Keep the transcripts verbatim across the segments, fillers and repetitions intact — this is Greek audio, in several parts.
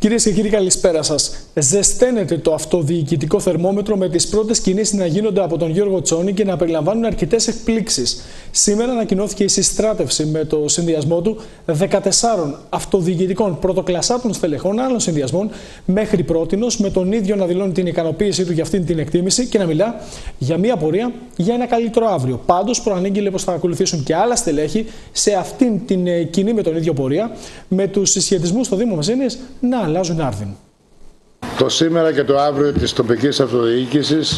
Κυρίες και κύριοι, καλησπέρα σας. Ζεσταίνεται το αυτοδιοικητικό θερμόμετρο με τις πρώτες κινήσεις να γίνονται από τον Γιώργο Τσόνη και να περιλαμβάνουν αρκετές εκπλήξεις. Σήμερα ανακοινώθηκε η συστράτευση με το συνδυασμό του δεκατεσσάρων αυτοδιοικητικών πρωτοκλασσάτων στελεχών άλλων συνδυασμών μέχρι πρότινος, με τον ίδιο να δηλώνει την ικανοποίησή του για αυτήν την εκτίμηση και να μιλά για μια πορεία για ένα καλύτερο αύριο. Πάντως, προανήγγειλε πως θα ακολουθήσουν και άλλα στελέχη σε αυτήν την κοινή με τον ίδιο πορεία, με τους συσχετισμούς στο Δήμο Μεσίνης να αλλάζουν άρδιν. Το σήμερα και το αύριο της τοπικής αυτοδιοίκησης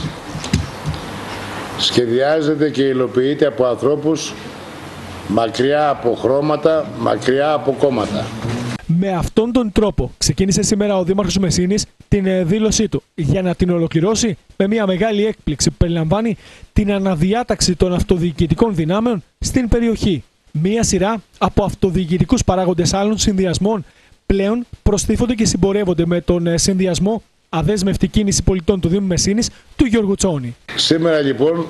σχεδιάζεται και υλοποιείται από ανθρώπους μακριά από χρώματα, μακριά από κόμματα. Με αυτόν τον τρόπο ξεκίνησε σήμερα ο Δήμαρχος Μεσίνης την δήλωσή του για να την ολοκληρώσει με μια μεγάλη έκπληξη που περιλαμβάνει την αναδιάταξη των αυτοδιοικητικών δυνάμεων στην περιοχή. Μία σειρά από αυτοδιοικητικούς παράγοντες άλλων συνδυασμών πλέον προστίθονται και συμπορεύονται με τον συνδυασμό Αδέσμευτη Κίνηση Πολιτών του Δήμου Μεσίνης του Γιώργου Τσόνη. Σήμερα λοιπόν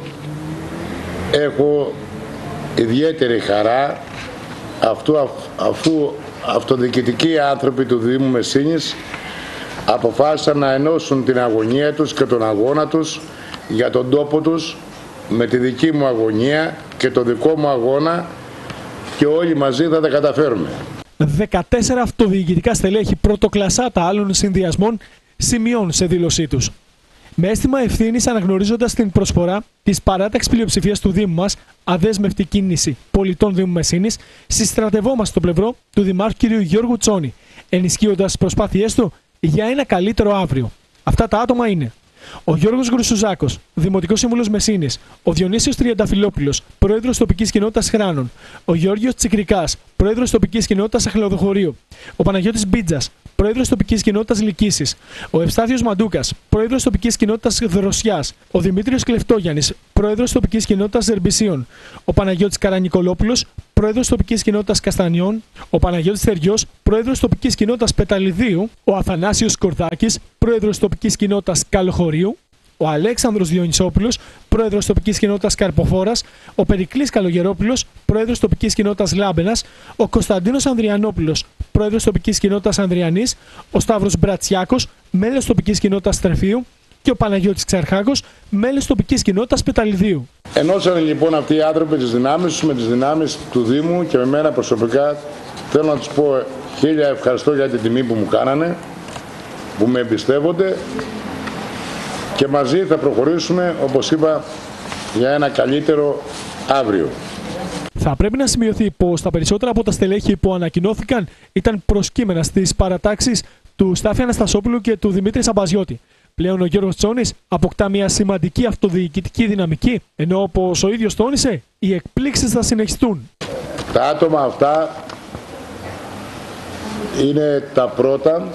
έχω ιδιαίτερη χαρά αυτού, αφού αυτοδιοικητικοί άνθρωποι του Δήμου Μεσίνης αποφάσισαν να ενώσουν την αγωνία τους και τον αγώνα τους για τον τόπο τους με τη δική μου αγωνία και το δικό μου αγώνα, και όλοι μαζί θα τα καταφέρουμε. δεκατέσσερα αυτοδιοικητικά στελέχη πρωτοκλασσάτα άλλων συνδυασμών σημειώνουν σε δήλωσή τους. Με αίσθημα ευθύνης, αναγνωρίζοντας την προσφορά της παράταξης πλειοψηφίας του Δήμου μας, Αδέσμευτη Κίνηση Πολιτών Δήμου Μεσίνης, συστρατευόμαστε στο πλευρό του Δημάρχου κ. Γιώργου Τσόνη, ενισχύοντας τις προσπάθειές του για ένα καλύτερο αύριο. Αυτά τα άτομα είναι ο Γιώργος Γρουσουζάκος, Δημοτικός Σύμβουλος Μεσίνης, ο Διονύσιος Τριανταφυλόπουλος, Πρόεδρος Τοπικής Κοινότητας Χράνων, ο Γιώργος Τσικρικάς, Πρόεδρος Τοπικής Κοινότητας Αχλαδοχωρίου, ο Παναγιώτης Μπίτζας, Πρόεδρος Τοπικής Κοινότητας Λυκήσης, ο Ευστάθιος Μαντούκας, Πρόεδρος Τοπικής Κοινότητας Δροσιάς, ο Δημήτριος Κλεφτόγιαννης, Πρόεδρος Τοπικής Κοινότητας Ζερμπισίων, ο Παναγιώτης Καρανικολόπουλος, Πρόεδρος Τοπικής Κοινότητας Καστανιών, ο Παναγιώτης Θεριός, Πρόεδρος Τοπικής Κοινότητας Πεταλιδίου, ο Αθανάσιος Σκορδάκης, Πρόεδρος Τοπικής Κοινότητας Καλοχωρίου, ο Αλέξανδρος Διονυσόπουλος, Πρόεδρος Τοπικής Κοινότητας Καρποφόρας, ο Περικλής Καλογερόπουλος, Πρόεδρος Τοπικής Κοινότητας Λάμπενας, ο Κωνσταντίνος Ανδριανόπουλος, Πρόεδρος Τοπικής Κοινότητας Ανδριανής, ο Σταύρος Μπρατσιάκος, μέλος Τοπικής Κοινότητας Τρεφείου, και ο Παναγιώτης Ξαρχάκος, μέλος Τοπικής Κοινότητας Πεταλιδίου. Ενώσανε λοιπόν αυτοί οι άνθρωποι τις δυνάμεις τους με τις δυνάμεις του Δήμου, και με μένα προσωπικά θέλω να τους πω χίλια ευχαριστώ για την τιμή που μου κάνανε, που με εμπιστεύονται, και μαζί θα προχωρήσουμε, όπως είπα, για ένα καλύτερο αύριο. Θα πρέπει να σημειωθεί πως τα περισσότερα από τα στελέχη που ανακοινώθηκαν ήταν προσκύμενα στις παρατάξεις του Στάθη Αναστασόπουλου και του Δημήτρη Σαμπαζιώτη. Πλέον ο Γιώργος Τσόνης αποκτά μια σημαντική αυτοδιοικητική δυναμική, ενώ όπως ο ίδιος τόνισε, οι εκπλήξεις θα συνεχιστούν. Τα άτομα αυτά είναι τα πρώτα,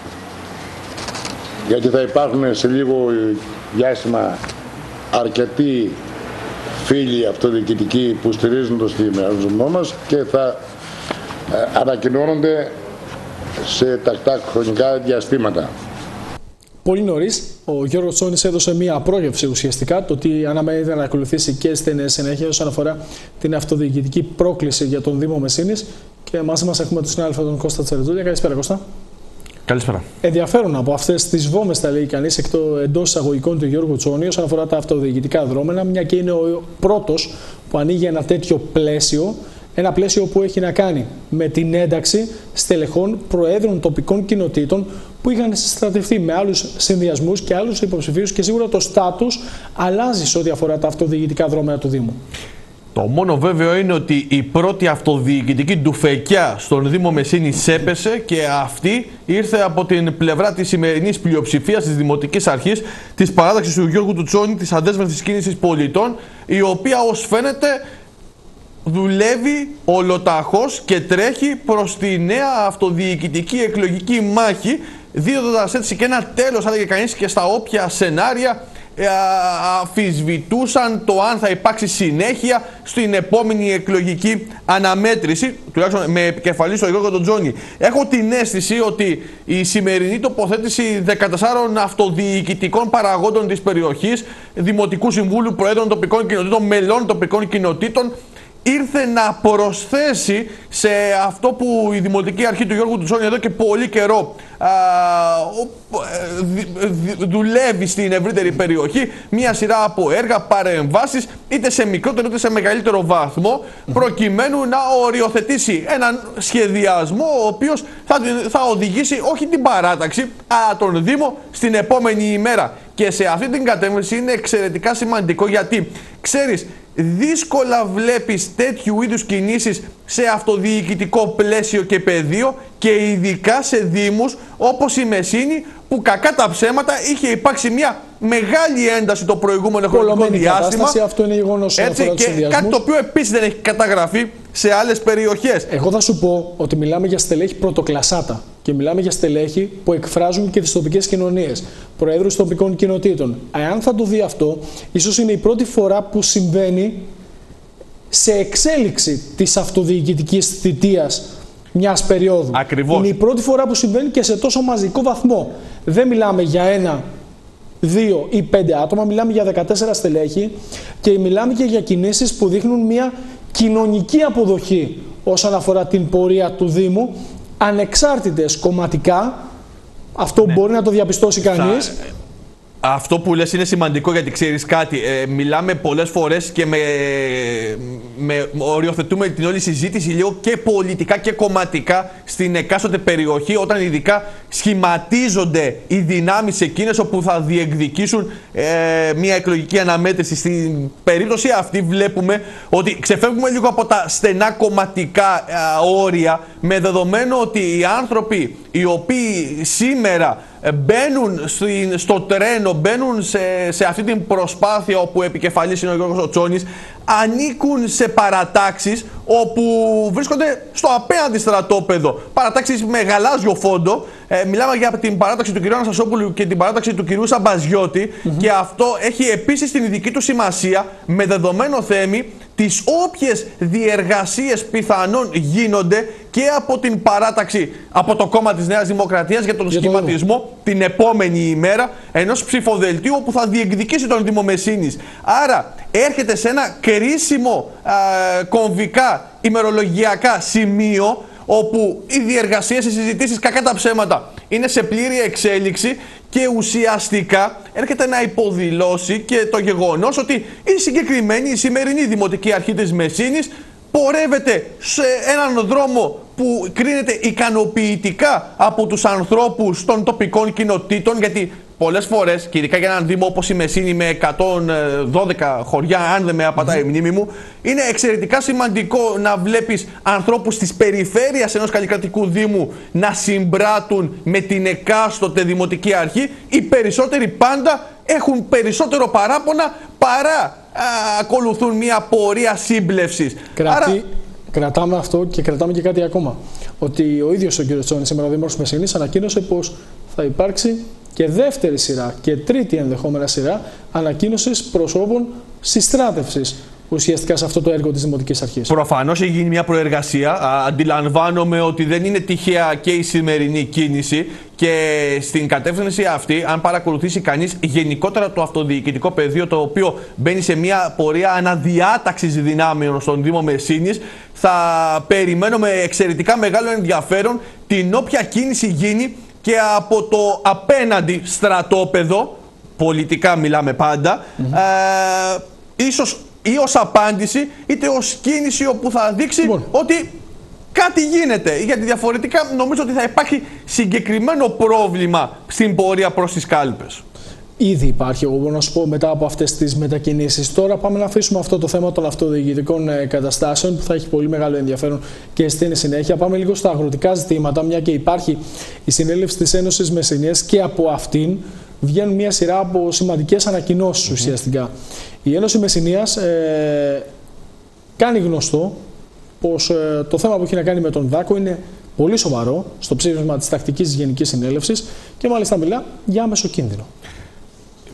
γιατί θα υπάρχουν σε λίγο διάστημα αρκετοί φίλοι αυτοδιοικητικοί που στηρίζουν το σχεδιασμό μας και θα ε, ανακοινώνονται σε τακτά χρονικά διαστήματα. Πολύ νωρίς, ο Γιώργος Τσόνης έδωσε μία πρόγευση ουσιαστικά το τι αναμένεται να ακολουθήσει και στην συνέχεια όσον αφορά την αυτοδιοικητική πρόκληση για τον Δήμο Μεσίνης. Και μαζί μας έχουμε τον συνάδελφο τον Κώστα Τσερετζούλια. Καλησπέρα, Κώστα. Καλησπέρα. Ενδιαφέρον από αυτές τις βόμες, θα λέει κανείς, εντός εισαγωγικών του Γιώργου Τσόνη όσον αφορά τα αυτοδιοικητικά δρόμενα, μια και είναι ο πρώτος που ανοίγει ένα τέτοιο πλαίσιο. Ένα πλαίσιο που έχει να κάνει με την ένταξη στελεχών προέδρων τοπικών κοινοτήτων που είχαν συστρατευτεί με άλλους συνδυασμούς και άλλους υποψηφίους, και σίγουρα το στάτους αλλάζει σε ό,τι αφορά τα αυτοδιοικητικά δρόμενα του Δήμου. Το μόνο βέβαιο είναι ότι η πρώτη αυτοδιοικητική ντουφεκιά στον Δήμο Μεσίνης έπεσε, και αυτή ήρθε από την πλευρά της σημερινής πλειοψηφίας της Δημοτικής Αρχής, της παράταξης του Γιώργου του Τσόνη, της Αδέσμευτης Κίνησης Πολιτών, η οποία ως φαίνεται δουλεύει ολοταχώς και τρέχει προς τη νέα αυτοδιοικητική εκλογική μάχη, δίδοντας έτσι και ένα τέλος, θα έλεγε κανείς, και στα όποια σενάρια ε, αμφισβητούσαν το αν θα υπάρξει συνέχεια στην επόμενη εκλογική αναμέτρηση, τουλάχιστον με επικεφαλής τον Γιώργο τον Τσόνη. Έχω την αίσθηση ότι η σημερινή τοποθέτηση δεκατεσσάρων αυτοδιοικητικών παραγόντων της περιοχής, Δημοτικού Συμβούλου, Προέδρων τοπικών κοινοτήτων, μελών τοπικών κοινοτήτων, ήρθε να προσθέσει σε αυτό που η Δημοτική Αρχή του Γιώργου του Τσόνη εδώ και πολύ καιρό α, δουλεύει στην ευρύτερη περιοχή, μια σειρά από έργα, παρεμβάσεις, είτε σε μικρότερο είτε σε μεγαλύτερο βαθμό, προκειμένου να οριοθετήσει έναν σχεδιασμό ο οποίος θα, θα οδηγήσει όχι την παράταξη, αλλά τον Δήμο στην επόμενη ημέρα. Και σε αυτή την κατεύθυνση είναι εξαιρετικά σημαντικό, γιατί ξέρεις, δύσκολα βλέπεις τέτοιου είδους κινήσεις σε αυτοδιοικητικό πλαίσιο και πεδίο, και ειδικά σε δήμους όπως η Μεσίνη, που κακά τα ψέματα είχε υπάρξει μια μεγάλη ένταση το προηγούμενο χρονικό διάστημα. Αυτό είναι γεγονός. Έτσι, και κάτι το οποίο επίσης δεν έχει καταγραφεί σε άλλες περιοχές. Εγώ θα σου πω ότι μιλάμε για στελέχη πρωτοκλασάτα και μιλάμε για στελέχη που εκφράζουν και τις τοπικές κοινωνίες, προέδρους τοπικών κοινοτήτων. Αν θα το δει αυτό, ίσως είναι η πρώτη φορά που συμβαίνει σε εξέλιξη της αυτοδιοικητικής θητείας μιας περίοδου. Ακριβώς. Είναι η πρώτη φορά που συμβαίνει και σε τόσο μαζικό βαθμό. Δεν μιλάμε για ένα, δύο ή πέντε άτομα, μιλάμε για δεκατέσσερα στελέχη και μιλάμε και για κινήσεις που δείχνουν μια κοινωνική αποδοχή όσον αφορά την πορεία του Δήμου, ανεξάρτητες κομματικά. Αυτό ναι. μπορεί να το διαπιστώσει κανείς. Θα... Αυτό που λες είναι σημαντικό, γιατί ξέρεις κάτι, ε, μιλάμε πολλές φορές και με, με, οριοθετούμε την όλη συζήτηση λίγο και πολιτικά και κομματικά στην εκάστοτε περιοχή, όταν ειδικά σχηματίζονται οι δυνάμεις εκείνες όπου θα διεκδικήσουν ε, μια εκλογική αναμέτρηση. Στην περίπτωση αυτή βλέπουμε ότι ξεφεύγουμε λίγο από τα στενά κομματικά ε, όρια, με δεδομένο ότι οι άνθρωποι οι οποίοι σήμερα μπαίνουν στο τρένο, μπαίνουν σε, σε αυτή την προσπάθεια όπου επικεφαλής είναι ο Γιώργος Τσόνης, ανήκουν σε παρατάξεις όπου βρίσκονται στο απέναντι στρατόπεδο. Παρατάξεις με γαλάζιο φόντο. Ε, μιλάμε για την παράταξη του κ. Αναστασόπουλου και την παράταξη του κ. Σαμπαζιώτη, mm-hmm. και αυτό έχει επίσης την ειδική του σημασία, με δεδομένο θέμη τις όποιες διεργασίες πιθανόν γίνονται και από την παράταξη, από το κόμμα της Νέας Δημοκρατίας για τον για σχηματισμό το την επόμενη ημέρα ενός ψηφοδελτίου που θα διεκδικήσει τον Δήμο Μεσίνης. Άρα έρχεται σε ένα κρίσιμο α, κομβικά ημερολογιακά σημείο, όπου οι διεργασίες, οι συζητήσεις, κακά τα ψέματα, είναι σε πλήρη εξέλιξη, και ουσιαστικά έρχεται να υποδηλώσει και το γεγονός ότι η συγκεκριμένη, η σημερινή Δημοτική Αρχή της Μεσίνης πορεύεται σε έναν δρόμο που κρίνεται ικανοποιητικά από τους ανθρώπους των τοπικών κοινοτήτων, γιατί πολλές φορές, και ειδικά για έναν δήμο όπως η Μεσίνη με εκατόν δώδεκα χωριά, αν δεν με απατάει η μνήμη μου, είναι εξαιρετικά σημαντικό να βλέπεις ανθρώπους της περιφέρειας ενός καλλικρατικού δήμου να συμπράττουν με την εκάστοτε Δημοτική Αρχή. Οι περισσότεροι πάντα έχουν περισσότερο παράπονα παρά α, ακολουθούν μια πορεία σύμπλευσης. Κρατή... Άρα... Κρατάμε αυτό και κρατάμε και κάτι ακόμα. Ότι ο ίδιος ο κ. Τσόνης, σήμερα ο Δήμαρχος Μεσίνης, ανακοίνωσε πως θα υπάρξει και δεύτερη σειρά και τρίτη ενδεχόμενα σειρά ανακοίνωσης προσώπων συστράτευσης ουσιαστικά σε αυτό το έργο της Δημοτικής Αρχής. Προφανώς έχει γίνει μια προεργασία. Αντιλαμβάνομαι ότι δεν είναι τυχαία και η σημερινή κίνηση, και στην κατεύθυνση αυτή, αν παρακολουθήσει κανείς γενικότερα το αυτοδιοικητικό πεδίο, το οποίο μπαίνει σε μια πορεία αναδιάταξης δυνάμεων στον Δήμο Μεσίνης, θα περιμένουμε εξαιρετικά μεγάλο ενδιαφέρον την όποια κίνηση γίνει και από το απέναντι στρατόπεδο, πολιτικά μιλάμε πάντα, mm-hmm. ε, ίσως ή ως απάντηση, είτε ως κίνηση όπου θα δείξει λοιπόν. ότι κάτι γίνεται. Γιατί διαφορετικά νομίζω ότι θα υπάρχει συγκεκριμένο πρόβλημα στην πορεία προς τις κάλπες. Ήδη υπάρχει, εγώ μπορώ να σου πω, μετά από αυτές τις μετακινήσεις. Τώρα πάμε να αφήσουμε αυτό το θέμα των αυτοδιοικητικών καταστάσεων, που θα έχει πολύ μεγάλο ενδιαφέρον και στην συνέχεια. Πάμε λίγο στα αγροτικά ζητήματα, μια και υπάρχει η συνέλευση της Ένωσης Μεσσηνίας, και από αυτήν βγαίνουν μια σειρά από σημαντικές ανακοινώσεις mm-hmm. ουσιαστικά. Η Ένωση Μεσσηνίας ε, κάνει γνωστό πως ε, το θέμα που έχει να κάνει με τον Δάκο είναι πολύ σοβαρό στο ψήφισμα της τακτικής Γενικής Συνέλευσης, και μάλιστα μιλά για άμεσο κίνδυνο.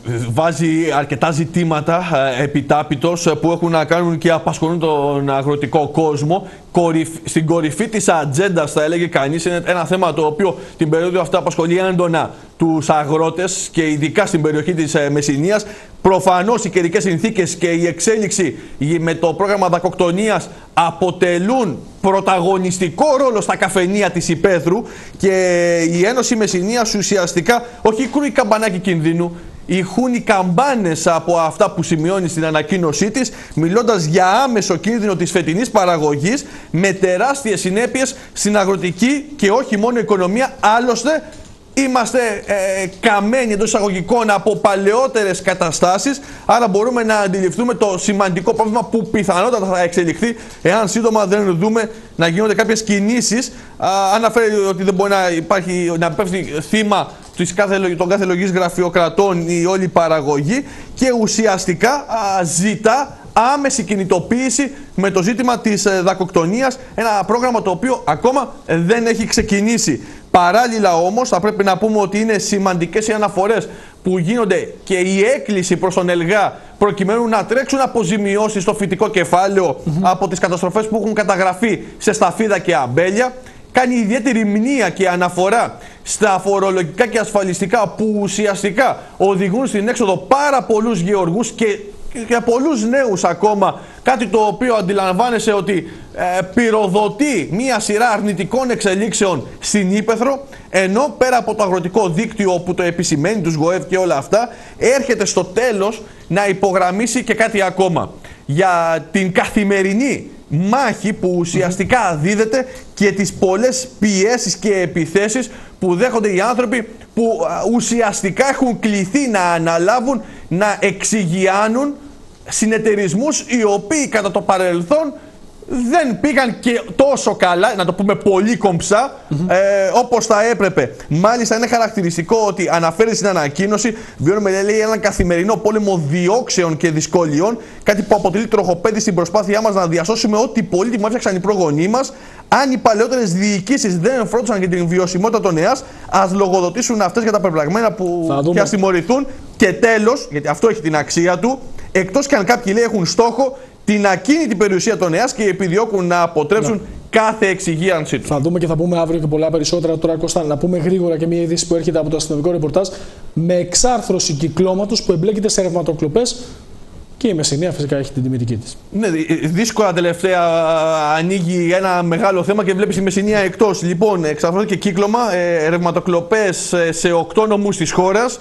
βάζει αρκετά ζητήματα ε, επιτάπητος ε, που έχουν να κάνουν και απασχολούν τον αγροτικό κόσμο. Κορυφ, στην κορυφή της ατζέντας, θα έλεγε κανείς, είναι ένα θέμα το οποίο την περίοδο αυτά απασχολεί έντονα τους αγρότες και ειδικά στην περιοχή της ε, Μεσσηνίας. Προφανώς οι καιρικές συνθήκες και η εξέλιξη με το πρόγραμμα δακοκτονίας αποτελούν πρωταγωνιστικό ρόλο στα καφενεία της υπαίθρου και η Ένωση Μεσσηνίας ουσιαστικά όχι κρούει καμπανάκι κινδύνου, ηχούν οι καμπάνες από αυτά που σημειώνει στην ανακοίνωσή της, μιλώντας για άμεσο κίνδυνο της φετινής παραγωγής με τεράστιες συνέπειες στην αγροτική και όχι μόνο οικονομία. Άλλωστε είμαστε ε, καμένοι εντός εισαγωγικών από παλαιότερες καταστάσεις, άρα μπορούμε να αντιληφθούμε το σημαντικό πρόβλημα που πιθανότατα θα εξελιχθεί εάν σύντομα δεν δούμε να γίνονται κάποιες κινήσεις. Α, αναφέρει ότι δεν μπορεί να, υπάρχει, να πέφτει θύμα των κάθε λογής γραφειοκρατών η όλη παραγωγή και ουσιαστικά α, ζητά άμεση κινητοποίηση με το ζήτημα της ε, δακοκτονίας, ένα πρόγραμμα το οποίο ακόμα ε, δεν έχει ξεκινήσει. Παράλληλα όμως θα πρέπει να πούμε ότι είναι σημαντικές οι αναφορές που γίνονται και η έκκληση προς τον ΕΛΓΑ προκειμένου να τρέξουν αποζημιώσεις στο φυτικό κεφάλαιο mm-hmm. από τις καταστροφές που έχουν καταγραφεί σε σταφίδα και αμπέλια. Κάνει ιδιαίτερη μνήα και αναφορά στα φορολογικά και ασφαλιστικά που ουσιαστικά οδηγούν στην έξοδο πάρα πολλούς γεωργούς και για πολλούς νέους ακόμα, κάτι το οποίο αντιλαμβάνεσαι ότι ε, πυροδοτεί μία σειρά αρνητικών εξελίξεων στην ύπαιθρο, ενώ πέρα από το αγροτικό δίκτυο που το επισημαίνει, τους ΓΟΕΒ και όλα αυτά, έρχεται στο τέλος να υπογραμμίσει και κάτι ακόμα για την καθημερινή μάχη που ουσιαστικά δίδεται και τις πολλές πιέσεις και επιθέσεις που δέχονται οι άνθρωποι που ουσιαστικά έχουν κληθεί να αναλάβουν να εξηγιάνουν συνεταιρισμούς οι οποίοι κατά το παρελθόν δεν πήγαν και τόσο καλά, να το πούμε πολύ κομψά, mm-hmm. ε, όπως θα έπρεπε. Μάλιστα είναι χαρακτηριστικό ότι αναφέρει στην ανακοίνωση, βιώνουμε λέει έναν καθημερινό πόλεμο διώξεων και δυσκολιών, κάτι που αποτελεί τροχοπέδι στην προσπάθειά μας να διασώσουμε ό,τι πολύτιμο έφτιαξαν οι προγονείς μας. Αν οι παλαιότερες διοικήσεις δεν φρόντισαν για την βιωσιμότητα των ΕΑΣ, ας λογοδοτήσουν αυτές για τα πεπραγμένα που και ας τιμωρηθούν. Και τέλος, γιατί αυτό έχει την αξία του, εκτός και αν κάποιοι λέει έχουν στόχο την ακίνητη περιουσία των ΕΑΣ και επιδιώκουν να αποτρέψουν ναι. κάθε εξυγίανσή του. Θα δούμε και θα πούμε αύριο και πολλά περισσότερα. Τώρα, Κώστα, να πούμε γρήγορα και μια είδηση που έρχεται από το αστυνομικό ρεπορτάζ με εξάρθρωση κυκλώματος που εμπλέκεται σε ρευματοκλοπές. Και η Μεσσηνία φυσικά έχει την τιμητική της. Ναι, δύσκολα τελευταία ανοίγει ένα μεγάλο θέμα και βλέπεις η Μεσσηνία εκτός. Λοιπόν, εξαρθρώθηκε κύκλωμα, ε, ρευματοκλοπές σε οκτώ νομούς της χώρας.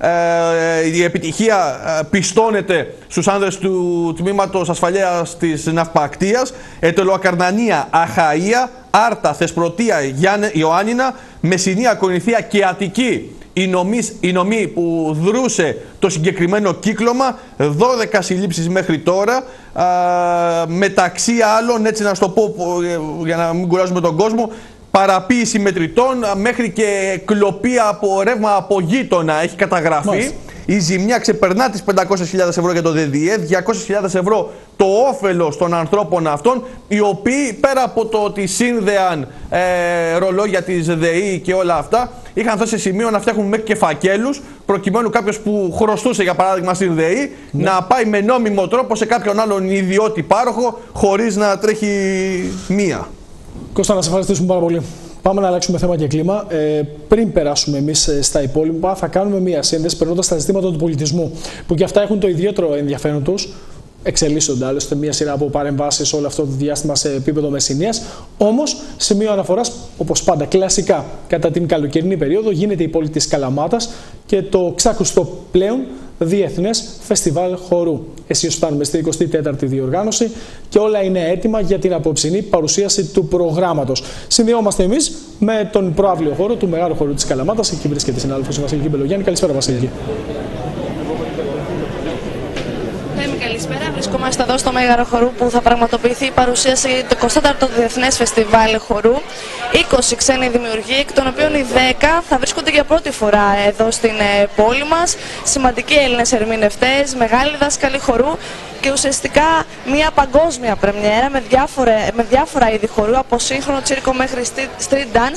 Ε, η επιτυχία πιστώνεται στους άνδρες του Τμήματος Ασφαλείας της Ναυπακτίας, Ετωλοακαρνανία, Αχαΐα, Άρτα, Θεσπρωτεία, Ιωάννινα, Μεσσηνία, Κορινθία και Αττική. Οι νομείς, οι νομοί που δρούσε το συγκεκριμένο κύκλωμα, δώδεκα συλλήψεις μέχρι τώρα, α, μεταξύ άλλων, έτσι να σου το πω για να μην κουράζουμε τον κόσμο, παραποίηση μετρητών μέχρι και κλοπή από ρεύμα από γείτονα έχει καταγραφεί. Μάλιστα. Η ζημιά ξεπερνά τις πεντακόσιες χιλιάδες ευρώ για το ΔΔΕ, διακόσιες χιλιάδες ευρώ το όφελος των ανθρώπων αυτών, οι οποίοι πέρα από το ότι σύνδεαν ε, ρολόγια της ΔΕΗ και όλα αυτά, είχαν φτάσει σε σημείο να φτιάχνουν μέχρι και φακέλους, προκειμένου κάποιος που χρωστούσε για παράδειγμα στην ΔΕΗ ναι. να πάει με νόμιμο τρόπο σε κάποιον άλλον ιδιώτη πάροχο, χωρίς να τρέχει μία. Κώστα, να σε ευχαριστήσουμε πάρα πολύ. Πάμε να αλλάξουμε θέμα και κλίμα. Ε, πριν περάσουμε εμείς στα υπόλοιπα, θα κάνουμε μία σύνδεση περνώντας στα ζητήματα του πολιτισμού, που και αυτά έχουν το ιδιαίτερο ενδιαφέρον τους. Εξελίσσονται άλλωστε μία σειρά από παρεμβάσεις όλο αυτό το διάστημα σε επίπεδο Μεσσηνίας. Όμως, σημείο αναφοράς, όπως πάντα, κλασικά κατά την καλοκαιρινή περίοδο, γίνεται η πόλη της Καλαμάτας και το ξάκουστο πλέον Διεθνές Φεστιβάλ Χορού. Εσείς φτάνουμε στη εικοστή τέταρτη διοργάνωση και όλα είναι έτοιμα για την απόψινή παρουσίαση του προγράμματος. Συνδυόμαστε εμείς με τον προαύλιο χώρο του Μεγάλου Χορού της Καλαμάτας. Εκεί βρίσκεται η συνάδελφος η Βασιλική Μπελογιάννη. Καλησπέρα, Βασιλική. Καλησπέρα, βρισκόμαστε εδώ στο Μέγαρο Χορού που θα πραγματοποιηθεί η παρουσίαση του εικοστού τέταρτου Διεθνές Φεστιβάλ Χορού. είκοσι ξένοι δημιουργοί, εκ των οποίων οι δέκα θα βρίσκονται για πρώτη φορά εδώ στην πόλη μας. Σημαντικοί Έλληνες ερμηνευτές, μεγάλοι δάσκαλοι χορού και ουσιαστικά μια παγκόσμια πρεμιέρα με διάφορα, με διάφορα είδη χορού, από σύγχρονο τσίρκο μέχρι street dance,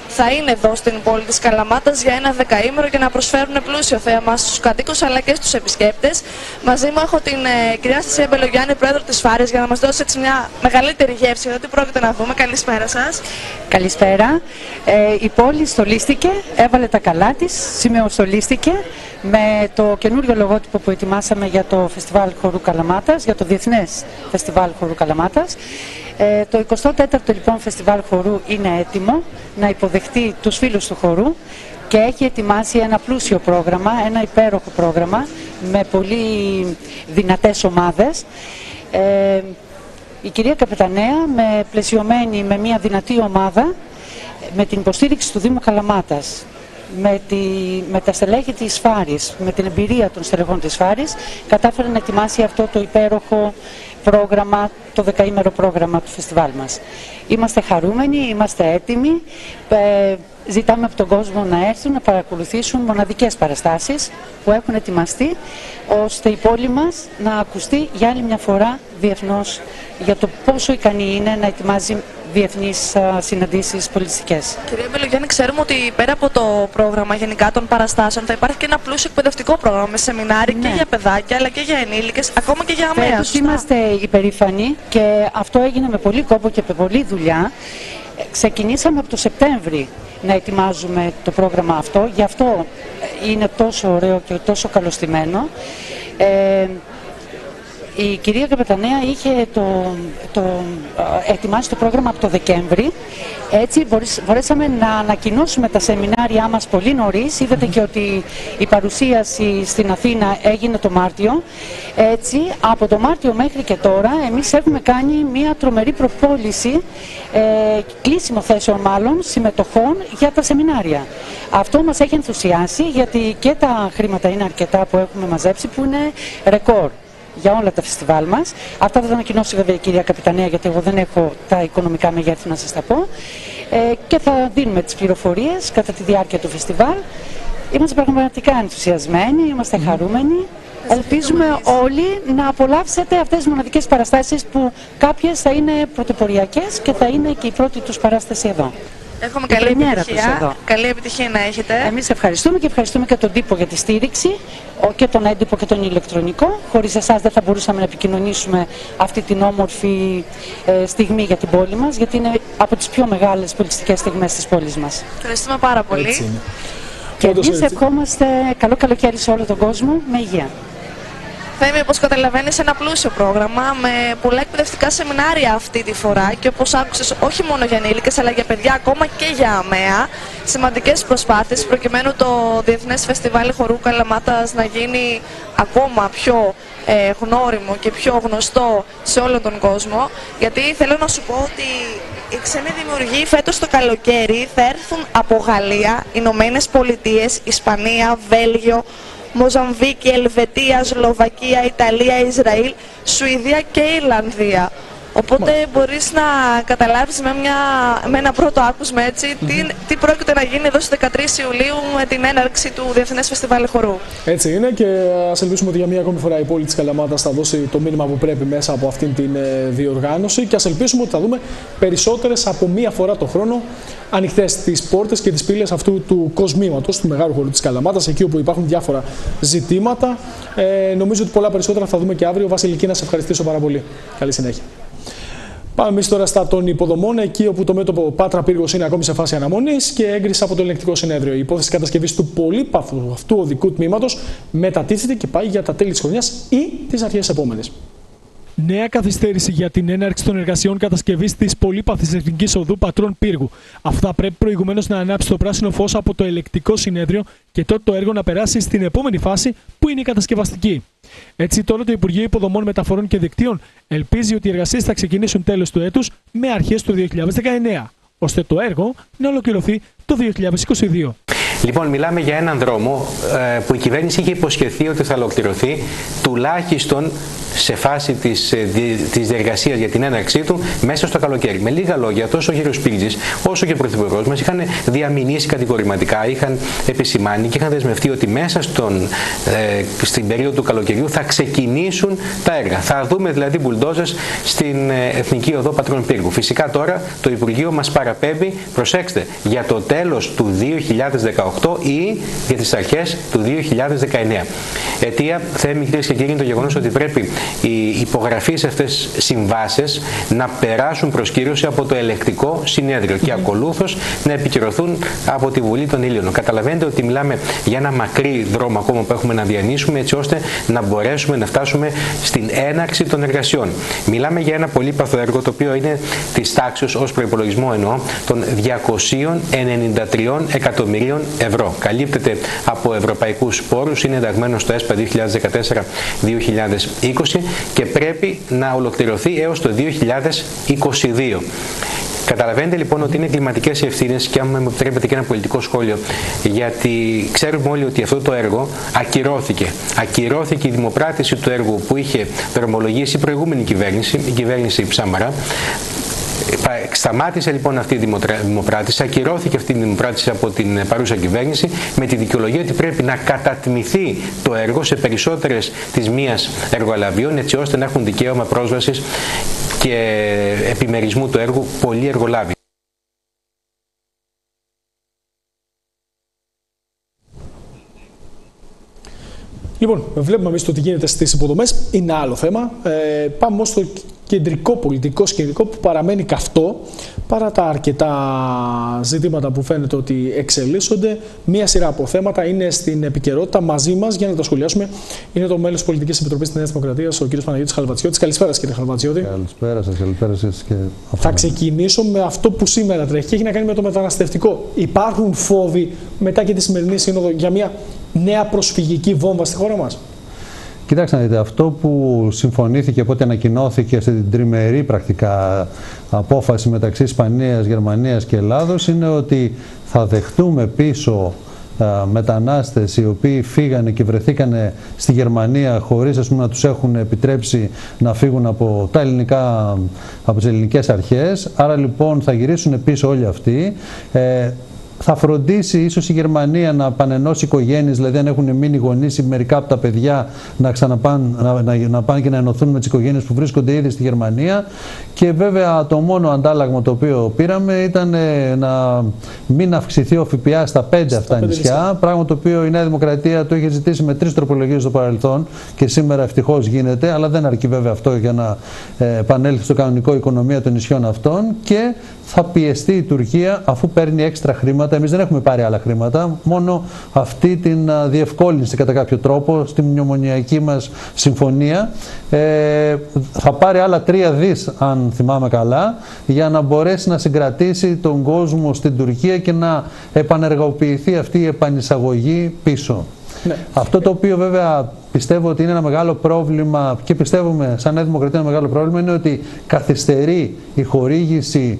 θα είναι εδώ στην πόλη της Καλαμάτας για ένα δεκαήμερο για να προσφέρουν πλούσιο θέαμα στους κατοίκους αλλά και στους επισκέπτες. Μαζί μου έχω την ε, κυρία Αναστασία Μπελογιάννη, πρόεδρο της Φάρης, για να μας δώσει έτσι μια μεγαλύτερη γεύση εδώ τι πρόκειται να δούμε. Καλησπέρα σας. Καλησπέρα. Ε, η πόλη στολίστηκε, έβαλε τα καλά της, σημεοστολίστηκε με το καινούριο λογότυπο που ετοιμάσαμε για το Φεστιβάλ Χορού Καλαμάτας, για το Διεθνές Φεστιβάλ Χορού Καλαμάτας. Ε, το εικοστό τέταρτο λοιπόν Φεστιβάλ Χορού είναι έτοιμο να υποδεχτεί τους φίλους του χορού και έχει ετοιμάσει ένα πλούσιο πρόγραμμα, ένα υπέροχο πρόγραμμα με πολύ δυνατές ομάδες. Ε, η κυρία Καπεταναία, με πλαισιωμένη με μια δυνατή ομάδα, με την υποστήριξη του Δήμου Καλαμάτας, με, τη, με τα στελέχη της Φάρης, με την εμπειρία των στελεχών της Φάρης, κατάφερε να ετοιμάσει αυτό το υπέροχο πρόγραμμα, το δεκαήμερο πρόγραμμα του φεστιβάλ μας. Είμαστε χαρούμενοι, είμαστε έτοιμοι, ε, ζητάμε από τον κόσμο να έρθουν να παρακολουθήσουν μοναδικές παραστάσεις που έχουν ετοιμαστεί, ώστε η πόλη μας να ακουστεί για άλλη μια φορά διεθνώς για το πόσο ικανή είναι να ετοιμάζει διεθνείς συναντήσεις πολιτιστικές. Κυρία Μπελογιάννη, ξέρουμε ότι πέρα από το πρόγραμμα γενικά των παραστάσεων θα υπάρχει και ένα πλούσιο εκπαιδευτικό πρόγραμμα με σεμινάρια, ναι, και για παιδάκια αλλά και για ενήλικες, ακόμα και για αμαία. Φέτος είμαστε υπερήφανοι και αυτό έγινε με πολύ κόπο και με πολλή δουλειά. Ξεκινήσαμε από το Σεπτέμβρη να ετοιμάζουμε το πρόγραμμα αυτό, γι' αυτό είναι τόσο ωραίο και τόσο καλωστημένο. Ε, Η κυρία Καπεταναία είχε το, το, ετοιμάσει το πρόγραμμα από το Δεκέμβρη. Έτσι μπορέσαμε να ανακοινώσουμε τα σεμινάρια μας πολύ νωρίς. Είδατε και ότι η παρουσίαση στην Αθήνα έγινε το Μάρτιο. Έτσι, από το Μάρτιο μέχρι και τώρα, εμείς έχουμε κάνει μια τρομερή προπόληση, ε, κλείσιμο θέσεων μάλλον, συμμετοχών για τα σεμινάρια. Αυτό μας έχει ενθουσιάσει, γιατί και τα χρήματα είναι αρκετά που έχουμε μαζέψει, που είναι ρεκόρ για όλα τα φεστιβάλ μας. Αυτά θα τα ανακοινώσει βέβαια η κυρία Καπεταναία, γιατί εγώ δεν έχω τα οικονομικά μεγέθη να σας τα πω. Ε, και θα δίνουμε τις πληροφορίες κατά τη διάρκεια του φεστιβάλ. Είμαστε πραγματικά ενθουσιασμένοι, είμαστε mm. χαρούμενοι. Ελπίζουμε όλοι να απολαύσετε αυτές τις μοναδικές παραστάσεις που κάποιες θα είναι πρωτοποριακές και θα είναι και η πρώτη τους παράσταση εδώ. Έχουμε καλή επιτυχία. καλή επιτυχία να έχετε. Εμείς ευχαριστούμε και ευχαριστούμε και τον τύπο για τη στήριξη, και τον έντυπο και τον ηλεκτρονικό. Χωρίς εσάς δεν θα μπορούσαμε να επικοινωνήσουμε αυτή την όμορφη ε, στιγμή για την πόλη μας, γιατί είναι από τις πιο μεγάλες πολιτιστικές στιγμές της πόλης μας. Ευχαριστούμε πάρα πολύ. Και εμείς ευχόμαστε καλό καλοκαίρι σε όλο τον κόσμο, με υγεία. Θέμη, όπως καταλαβαίνεις, ένα πλούσιο πρόγραμμα με πολλά εκπαιδευτικά σεμινάρια αυτή τη φορά και όπως άκουσες, όχι μόνο για ενήλικες αλλά για παιδιά, ακόμα και για αμαία. Σημαντικές προσπάθειες προκειμένου το Διεθνές Φεστιβάλ Χορού Καλαμάτας να γίνει ακόμα πιο ε, γνώριμο και πιο γνωστό σε όλον τον κόσμο. Γιατί θέλω να σου πω ότι οι ξένοι δημιουργοί φέτος το καλοκαίρι θα έρθουν από Γαλλία, Ηνωμένες Πολιτείες, Ισπανία, Βέλγιο, Μοζαμβίκη, Ελβετία, Σλοβακία, Ιταλία, Ισραήλ, Σουηδία και Ιρλανδία. Οπότε Μα. μπορείς να καταλάβεις με, μια, με ένα πρώτο άκουσμα έτσι, mm-hmm. τι, τι πρόκειται να γίνει εδώ στις δεκατρείς Ιουλίου με την έναρξη του Διεθνές Φεστιβάλ Χορού. Έτσι είναι, και ας ελπίσουμε ότι για μία ακόμη φορά η πόλη της Καλαμάτας θα δώσει το μήνυμα που πρέπει μέσα από αυτήν την διοργάνωση, και ας ελπίσουμε ότι θα δούμε περισσότερες από μία φορά το χρόνο ανοιχτές τις πόρτες και τις πύλες αυτού του κοσμήματος, του μεγάλου χορού της Καλαμάτας, εκεί όπου υπάρχουν διάφορα ζητήματα. Ε, νομίζω ότι πολλά περισσότερα θα δούμε και αύριο. Βασιλική, να σε ευχαριστήσω πάρα πολύ. Καλή συνέχεια. Πάμε εμείς τώρα στα των υποδομών, εκεί όπου το μέτωπο Πάτρα Πύργος είναι ακόμη σε φάση αναμονής και έγκριση από το ελεγκτικό συνέδριο. Η υπόθεση κατασκευής του πολύπαθου αυτού οδικού τμήματος μετατίθεται και πάει για τα τέλη της χρονιάς ή τις αρχές επόμενες. Νέα καθυστέρηση για την έναρξη των εργασιών κατασκευής της πολύπαθης εθνικής οδού Πατρών Πύργου. Αυτά πρέπει προηγουμένως να ανάψει το πράσινο φως από το ελεγκτικό συνέδριο και τότε το έργο να περάσει στην επόμενη φάση, που είναι η κατασκευαστική. Έτσι, τώρα το Υπουργείο Υποδομών, Μεταφορών και Δικτύων ελπίζει ότι οι εργασίες θα ξεκινήσουν τέλος του έτους με αρχές του δύο χιλιάδες δεκαεννέα, ώστε το έργο να ολοκληρωθεί το δύο χιλιάδες είκοσι δύο. Λοιπόν, μιλάμε για έναν δρόμο ε, που η κυβέρνηση είχε υποσχεθεί ότι θα ολοκληρωθεί του τουλάχιστον σε φάση της, της διεργασίας για την έναρξή του μέσα στο καλοκαίρι. Με λίγα λόγια, τόσο ο κύριος Σπίλτζης όσο και ο Πρωθυπουργός μας είχαν διαμηνήσει κατηγορηματικά, είχαν επισημάνει και είχαν δεσμευτεί ότι μέσα στον, ε, στην περίοδο του καλοκαιριού θα ξεκινήσουν τα έργα. Θα δούμε δηλαδή μπουλντόζες στην Εθνική Οδό Πατρών Πύργου. Φυσικά τώρα το Υπουργείο μας παραπέμπει, προσέξτε, για το τέλος του δύο χιλιάδες δεκαοκτώ ή για τις αρχές του δύο χιλιάδες δεκαεννέα. Αιτία, θέμη κυρίες και κύριοι, είναι το γεγονός ότι πρέπει οι υπογραφείς σε αυτές τις συμβάσεις να περάσουν προσκύρωση από το ελεκτικό συνέδριο και ακολούθως να επικυρωθούν από τη Βουλή των Ήλιων. Καταλαβαίνετε ότι μιλάμε για ένα μακρύ δρόμο ακόμα που έχουμε να διανύσουμε, έτσι ώστε να μπορέσουμε να φτάσουμε στην έναρξη των εργασιών. Μιλάμε για ένα πολύπαθο έργο, το οποίο είναι της τάξης, ως προϋπολογισμό εννοώ, των διακοσίων ενενήντα τριών εκατομμυρίων ευρώ. Καλύπτεται από ευρωπαϊκούς πόρους, είναι ενταγμένο στο ΕΣΠΑ δύο χιλιάδες δεκατέσσερα δύο χιλιάδες είκοσι και πρέπει να ολοκληρωθεί έως το δύο χιλιάδες είκοσι δύο. Καταλαβαίνετε λοιπόν ότι είναι κλιματικές ευθύνες και αν μου επιτρέπετε και ένα πολιτικό σχόλιο, γιατί ξέρουμε όλοι ότι αυτό το έργο ακυρώθηκε. Ακυρώθηκε η δημοπράτηση του έργου που είχε δρομολογήσει η προηγούμενη κυβέρνηση, η κυβέρνηση Σαμαρά. Σταμάτησε λοιπόν αυτή η δημοπράτηση, ακυρώθηκε αυτή η δημοπράτηση από την παρούσα κυβέρνηση με τη δικαιολογία ότι πρέπει να κατατμηθεί το έργο σε περισσότερες της μίας εργολαβίων, έτσι ώστε να έχουν δικαίωμα πρόσβασης και επιμερισμού του έργου πολλοί εργολάβοι. Λοιπόν, βλέπουμε εμείς το τι γίνεται στις υποδομές, είναι άλλο θέμα. Ε, πάμε όμως στο κεντρικό πολιτικό σκηνικό που παραμένει καυτό, παρά τα αρκετά ζητήματα που φαίνεται ότι εξελίσσονται. Μία σειρά από θέματα είναι στην επικαιρότητα. Μαζί μας για να τα σχολιάσουμε είναι το μέλος της Πολιτικής Επιτροπής της Νέας Δημοκρατίας, ο κ. Παναγιώτης Χαλβατσιώτης. Καλησπέρα, κύριε Χαλβατσιώτη. Καλησπέρα σας, καλησπέρα σας και αυτό. Θα ξεκινήσω με αυτό που σήμερα τρέχει και έχει να κάνει με το μεταναστευτικό. Υπάρχουν φόβοι μετά και τη σημερινή σύνοδο για μια νέα προσφυγική βόμβα στη χώρα μας? Κοιτάξτε να δείτε, αυτό που συμφωνήθηκε από ό,τι ανακοινώθηκε αυτή την τριμερή πρακτικά απόφαση μεταξύ Ισπανίας, Γερμανίας και Ελλάδος είναι ότι θα δεχτούμε πίσω α, μετανάστες οι οποίοι φύγανε και βρεθήκανε στη Γερμανία χωρίς ας πούμε, να τους έχουν επιτρέψει να φύγουν από, τα ελληνικά, από τις ελληνικές αρχές. Άρα λοιπόν θα γυρίσουν πίσω όλοι αυτοί. Ε, Θα φροντίσει ίσως η Γερμανία να επανενώσει οικογένειες, δηλαδή αν έχουν μείνει γονείς ή μερικά από τα παιδιά να ξαναπάνε να, να, να πάνε και να ενωθούν με τις οικογένειες που βρίσκονται ήδη στη Γερμανία. Και βέβαια το μόνο αντάλλαγμα το οποίο πήραμε ήταν να μην αυξηθεί ο ΦΠΑ στα πέντε αυτά νησιά, πράγμα το οποίο η Νέα Δημοκρατία το είχε ζητήσει με τρεις τροπολογίες στο παρελθόν και σήμερα ευτυχώς γίνεται, αλλά δεν αρκεί βέβαια αυτό για να ε, επανέλθει στο κανονικό οικονομία των νησιών αυτών. Και θα πιεστεί η Τουρκία αφού παίρνει έξτρα χρήματα. Εμείς δεν έχουμε πάρει άλλα χρήματα, μόνο αυτή την διευκόλυνση κατά κάποιο τρόπο στη μνημονιακή μας συμφωνία. Ε, θα πάρει άλλα τρία δις, αν θυμάμαι καλά, για να μπορέσει να συγκρατήσει τον κόσμο στην Τουρκία και να επανεργοποιηθεί αυτή η επανεισαγωγή πίσω. Ναι. Αυτό το οποίο βέβαια πιστεύω ότι είναι ένα μεγάλο πρόβλημα και πιστεύουμε σαν Νέα Δημοκρατία ένα μεγάλο πρόβλημα είναι ότι καθυστερεί η χορήγηση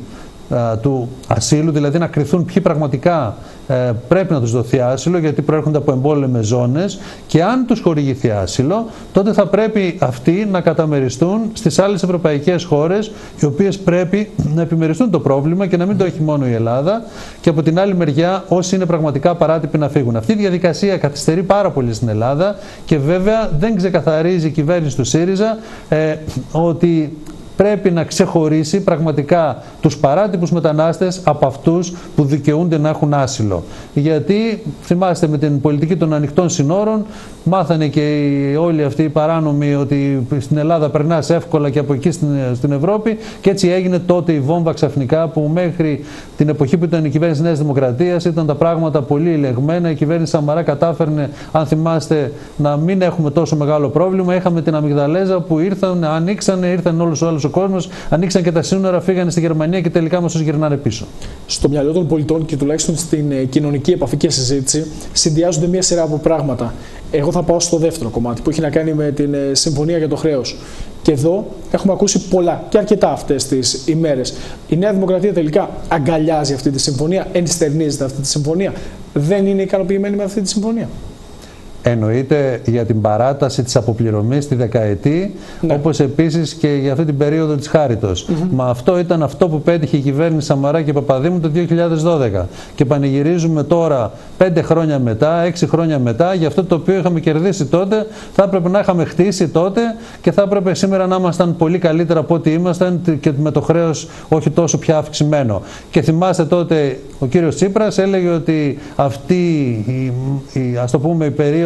του ασύλου, δηλαδή να κριθούν ποιοι πραγματικά ε, πρέπει να τους δοθεί άσυλο γιατί προέρχονται από εμπόλεμες ζώνες και αν τους χορηγηθεί άσυλο τότε θα πρέπει αυτοί να καταμεριστούν στις άλλες ευρωπαϊκές χώρες οι οποίες πρέπει να επιμεριστούν το πρόβλημα και να μην το έχει μόνο η Ελλάδα και από την άλλη μεριά όσοι είναι πραγματικά παράτυποι να φύγουν. Αυτή η διαδικασία καθυστερεί πάρα πολύ στην Ελλάδα και βέβαια δεν ξεκαθαρίζει η κυβέρνηση του ΣΥΡΙΖΑ ε, ότι πρέπει να ξεχωρίσει πραγματικά τους παράτυπους μετανάστες από αυτούς που δικαιούνται να έχουν άσυλο. Γιατί θυμάστε με την πολιτική των ανοιχτών συνόρων μάθανε και όλοι αυτοί οι παράνομοι ότι στην Ελλάδα περνάς εύκολα και από εκεί στην, στην Ευρώπη και έτσι έγινε τότε η βόμβα ξαφνικά που μέχρι την εποχή που ήταν η κυβέρνηση Νέας Δημοκρατίας ήταν τα πράγματα πολύ ελεγμένα. Η κυβέρνηση Σαμαρά κατάφερνε, αν θυμάστε, να μην έχουμε τόσο μεγάλο πρόβλημα. Είχαμε την Αμυγδαλέζα που ήρθαν, ανοίξανε, ήρθαν όλους όλους ο κόσμος, ανοίξαν και τα σύνορα, φύγανε στη Γερμανία και τελικά μας τους γυρνάνε πίσω. Στο μυαλό των πολιτών και τουλάχιστον στην κοινωνική επαφή και συζήτηση συνδυάζονται μια σειρά από πράγματα. Εγώ θα πάω στο δεύτερο κομμάτι που έχει να κάνει με την συμφωνία για το χρέος. Και εδώ έχουμε ακούσει πολλά και αρκετά αυτές τις ημέρες. Η Νέα Δημοκρατία τελικά αγκαλιάζει αυτή τη συμφωνία, ενστερνίζεται αυτή τη συμφωνία. Δεν είναι ικανοποιημένη με αυτή τη συμφωνία? Εννοείται για την παράταση της αποπληρωμής τη δεκαετή, ναι. όπως επίσης και για αυτή την περίοδο της χάριτος. Mm-hmm. Μα αυτό ήταν αυτό που πέτυχε η κυβέρνηση Σαμαρά και Παπαδήμου το δύο χιλιάδες δώδεκα. Και πανηγυρίζουμε τώρα, πέντε χρόνια μετά, έξι χρόνια μετά, για αυτό το οποίο είχαμε κερδίσει τότε, θα έπρεπε να είχαμε χτίσει τότε και θα έπρεπε σήμερα να ήμασταν πολύ καλύτερα από ό,τι ήμασταν και με το χρέος όχι τόσο πια αυξημένο. Και θυμάστε τότε ο κύριος Τσίπρας έλεγε ότι αυτή η, η, ας το πούμε, η περίοδο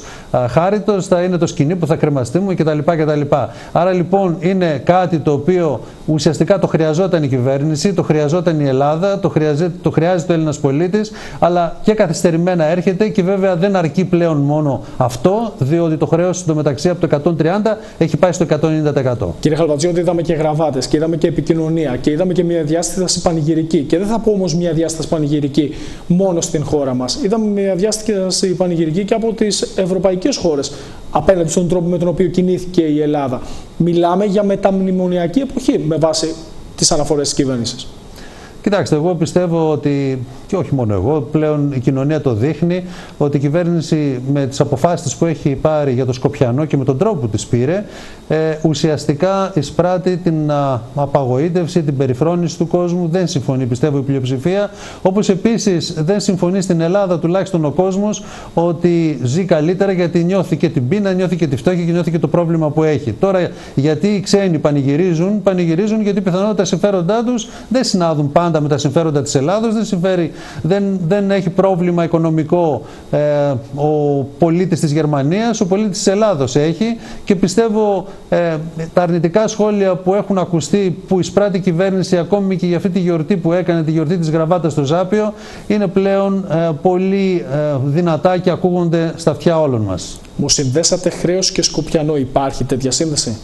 χάριτος θα είναι το σκηνή που θα κρεμαστούμε κτλ. κτλ. Άρα λοιπόν είναι κάτι το οποίο ουσιαστικά το χρειαζόταν η κυβέρνηση, το χρειαζόταν η Ελλάδα, το χρειάζεται, το χρειάζεται ο Έλληνας πολίτης, αλλά και καθυστερημένα έρχεται και βέβαια δεν αρκεί πλέον μόνο αυτό, διότι το χρέος εντωμεταξύ από το εκατόν τριάντα έχει πάει στο εκατόν ενενήντα τοις εκατό. Κύριε Χαλβατζιώτη, είδαμε και γραβάτες και είδαμε και επικοινωνία και είδαμε και μια διάσταση πανηγυρική. Και δεν θα πω όμως μια διάσταση πανηγυρική μόνο στην χώρα μας. Είδαμε μια διάσταση πανηγυρική και από τις ευρωπαϊκές χώρες απέναντι στον τρόπο με τον οποίο κινήθηκε η Ελλάδα. Μιλάμε για μεταμνημονιακή εποχή με βάση τις αναφορές της κυβέρνησης. Κοιτάξτε, εγώ πιστεύω ότι, και όχι μόνο εγώ, πλέον η κοινωνία το δείχνει, ότι η κυβέρνηση με τις αποφάσεις που έχει πάρει για το Σκοπιανό και με τον τρόπο που τις πήρε, ε, ουσιαστικά εισπράττει την α, απαγοήτευση, την περιφρόνηση του κόσμου. Δεν συμφωνεί, πιστεύω, η πλειοψηφία. Όπως επίσης δεν συμφωνεί στην Ελλάδα τουλάχιστον ο κόσμος ότι ζει καλύτερα, γιατί νιώθει και την πείνα, νιώθει και τη φτώχεια και νιώθει και το πρόβλημα που έχει. Τώρα, γιατί οι ξένοι πανηγυρίζουν, πανηγυρίζουν γιατί πιθανότατα τα συμφέροντά τους δεν συνάδουν πάντα με τα συμφέροντα της Ελλάδος, δεν, συμφέρει, δεν, δεν έχει πρόβλημα οικονομικό ε, ο πολίτης της Γερμανίας, ο πολίτης της Ελλάδος έχει, και πιστεύω ε, τα αρνητικά σχόλια που έχουν ακουστεί, που εισπράττει η κυβέρνηση ακόμη και για αυτή τη γιορτή που έκανε, τη γιορτή της γραβάτας στο Ζάπιο, είναι πλέον ε, πολύ ε, δυνατά και ακούγονται στα αυτιά όλων μας. Μου συνδέσατε χρέος και Σκοπιανό, υπάρχει τέτοια σύνδεση?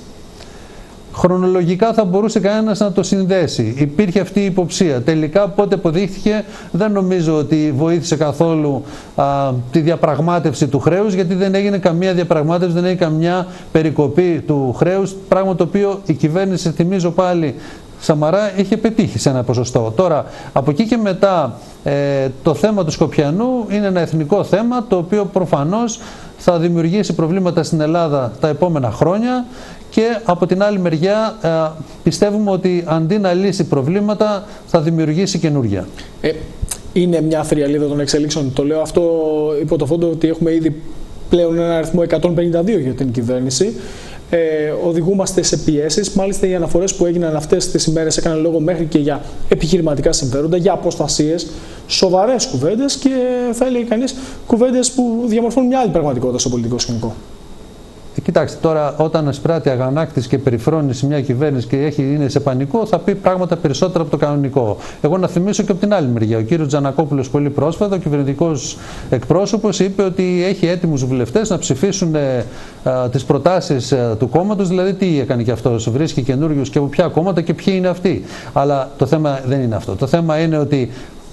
Χρονολογικά θα μπορούσε κανένας να το συνδέσει. Υπήρχε αυτή η υποψία. Τελικά, πότε αποδείχθηκε, δεν νομίζω ότι βοήθησε καθόλου α, τη διαπραγμάτευση του χρέους, γιατί δεν έγινε καμία διαπραγμάτευση, δεν έγινε καμιά περικοπή του χρέους, πράγμα το οποίο η κυβέρνηση, θυμίζω πάλι, Σαμαρά είχε πετύχει σε ένα ποσοστό. Τώρα, από εκεί και μετά, ε, το θέμα του Σκοπιανού είναι ένα εθνικό θέμα, το οποίο προφανώς θα δημιουργήσει προβλήματα στην Ελλάδα τα επόμενα χρόνια, και από την άλλη μεριά ε, πιστεύουμε ότι αντί να λύσει προβλήματα θα δημιουργήσει καινούργια. Ε, είναι μια θριαλίδα των εξελίξεων. Το λέω αυτό υπό το φόντο ότι έχουμε ήδη πλέον ένα αριθμό εκατόν πενήντα δύο για την κυβέρνηση. Ε, οδηγούμαστε σε πιέσεις. Μάλιστα, οι αναφορές που έγιναν αυτές τις ημέρες έκαναν λόγο μέχρι και για επιχειρηματικά συμφέροντα, για αποστασίες, σοβαρές κουβέντες και θα έλεγε κανείς κουβέντες που διαμορφώνουν μια άλλη πραγματικότητα στο πολιτικό σκηνικό. Κοιτάξτε, τώρα όταν εισπράττει αγανάκτηση και περιφρόνηση μια κυβέρνηση και έχει, είναι σε πανικό, θα πει πράγματα περισσότερα από το κανονικό. Εγώ να θυμίσω και από την άλλη μεριά. Ο κύριος Τζανακόπουλος πολύ πρόσφατα, ο κυβερνητικός εκπρόσωπος, είπε ότι έχει έτοιμους βουλευτές να ψηφίσουν ε, ε, τις προτάσεις ε, του κόμματος. Δηλαδή, τι έκανε και αυτός, βρίσκει καινούριους και από ποια κόμματα και ποιοι είναι αυτοί. Αλλά το θέμα δεν είναι αυτό. Το θέμα είναι ότι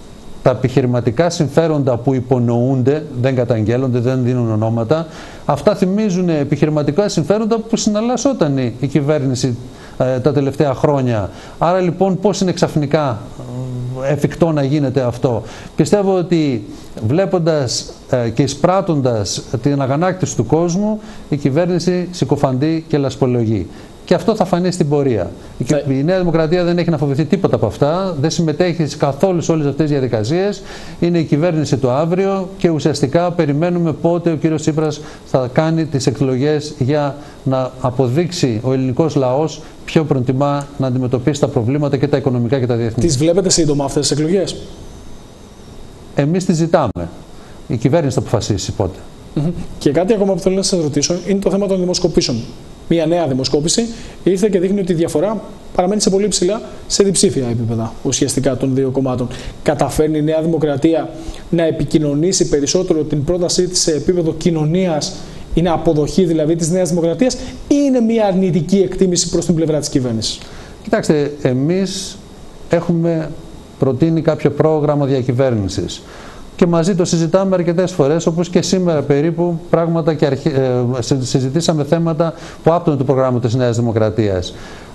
τα επιχειρηματικά συμφέροντα που υπονοούνται, δεν καταγγέλλονται, δεν δίνουν ονόματα, αυτά θυμίζουν επιχειρηματικά συμφέροντα που συναλλασσόταν η κυβέρνηση ε, τα τελευταία χρόνια. Άρα λοιπόν πώς είναι ξαφνικά εφικτό να γίνεται αυτό? Πιστεύω ότι βλέποντας ε, και εισπράττοντας την αγανάκτηση του κόσμου, η κυβέρνηση συκοφαντεί και λασπολογεί. Και αυτό θα φανεί στην πορεία. Ναι. Η Νέα Δημοκρατία δεν έχει να φοβηθεί τίποτα από αυτά, δεν συμμετέχει καθόλου σε όλες αυτές τις διαδικασίες. Είναι η κυβέρνηση το αύριο και ουσιαστικά περιμένουμε πότε ο κύριος Τσίπρας θα κάνει τις εκλογές για να αποδείξει ο ελληνικός λαός ποιο προτιμά να αντιμετωπίσει τα προβλήματα και τα οικονομικά και τα διεθνή. Τις βλέπετε σύντομα αυτές τις εκλογές? Εμείς τις ζητάμε. Η κυβέρνηση θα αποφασίσει πότε. Mm-hmm. Και κάτι ακόμα που θέλω να σας ρωτήσω είναι το θέμα των δημοσκοπήσεων. Μια νέα δημοσκόπηση ήρθε και δείχνει ότι η διαφορά παραμένει σε πολύ ψηλά, σε διψήφια επίπεδα ουσιαστικά των δύο κομμάτων. Καταφέρνει η Νέα Δημοκρατία να επικοινωνήσει περισσότερο την πρότασή της σε επίπεδο κοινωνίας, είναι αποδοχή δηλαδή της Νέας Δημοκρατίας, ή είναι μια αρνητική εκτίμηση προς την πλευρά της κυβέρνησης? Κοιτάξτε, εμείς έχουμε προτείνει κάποιο πρόγραμμα διακυβέρνησης. Και μαζί το συζητάμε αρκετές φορές, όπως και σήμερα περίπου, πράγματα και αρχι... ε, συζητήσαμε θέματα που άπτουν του προγράμματος της Νέας Δημοκρατίας.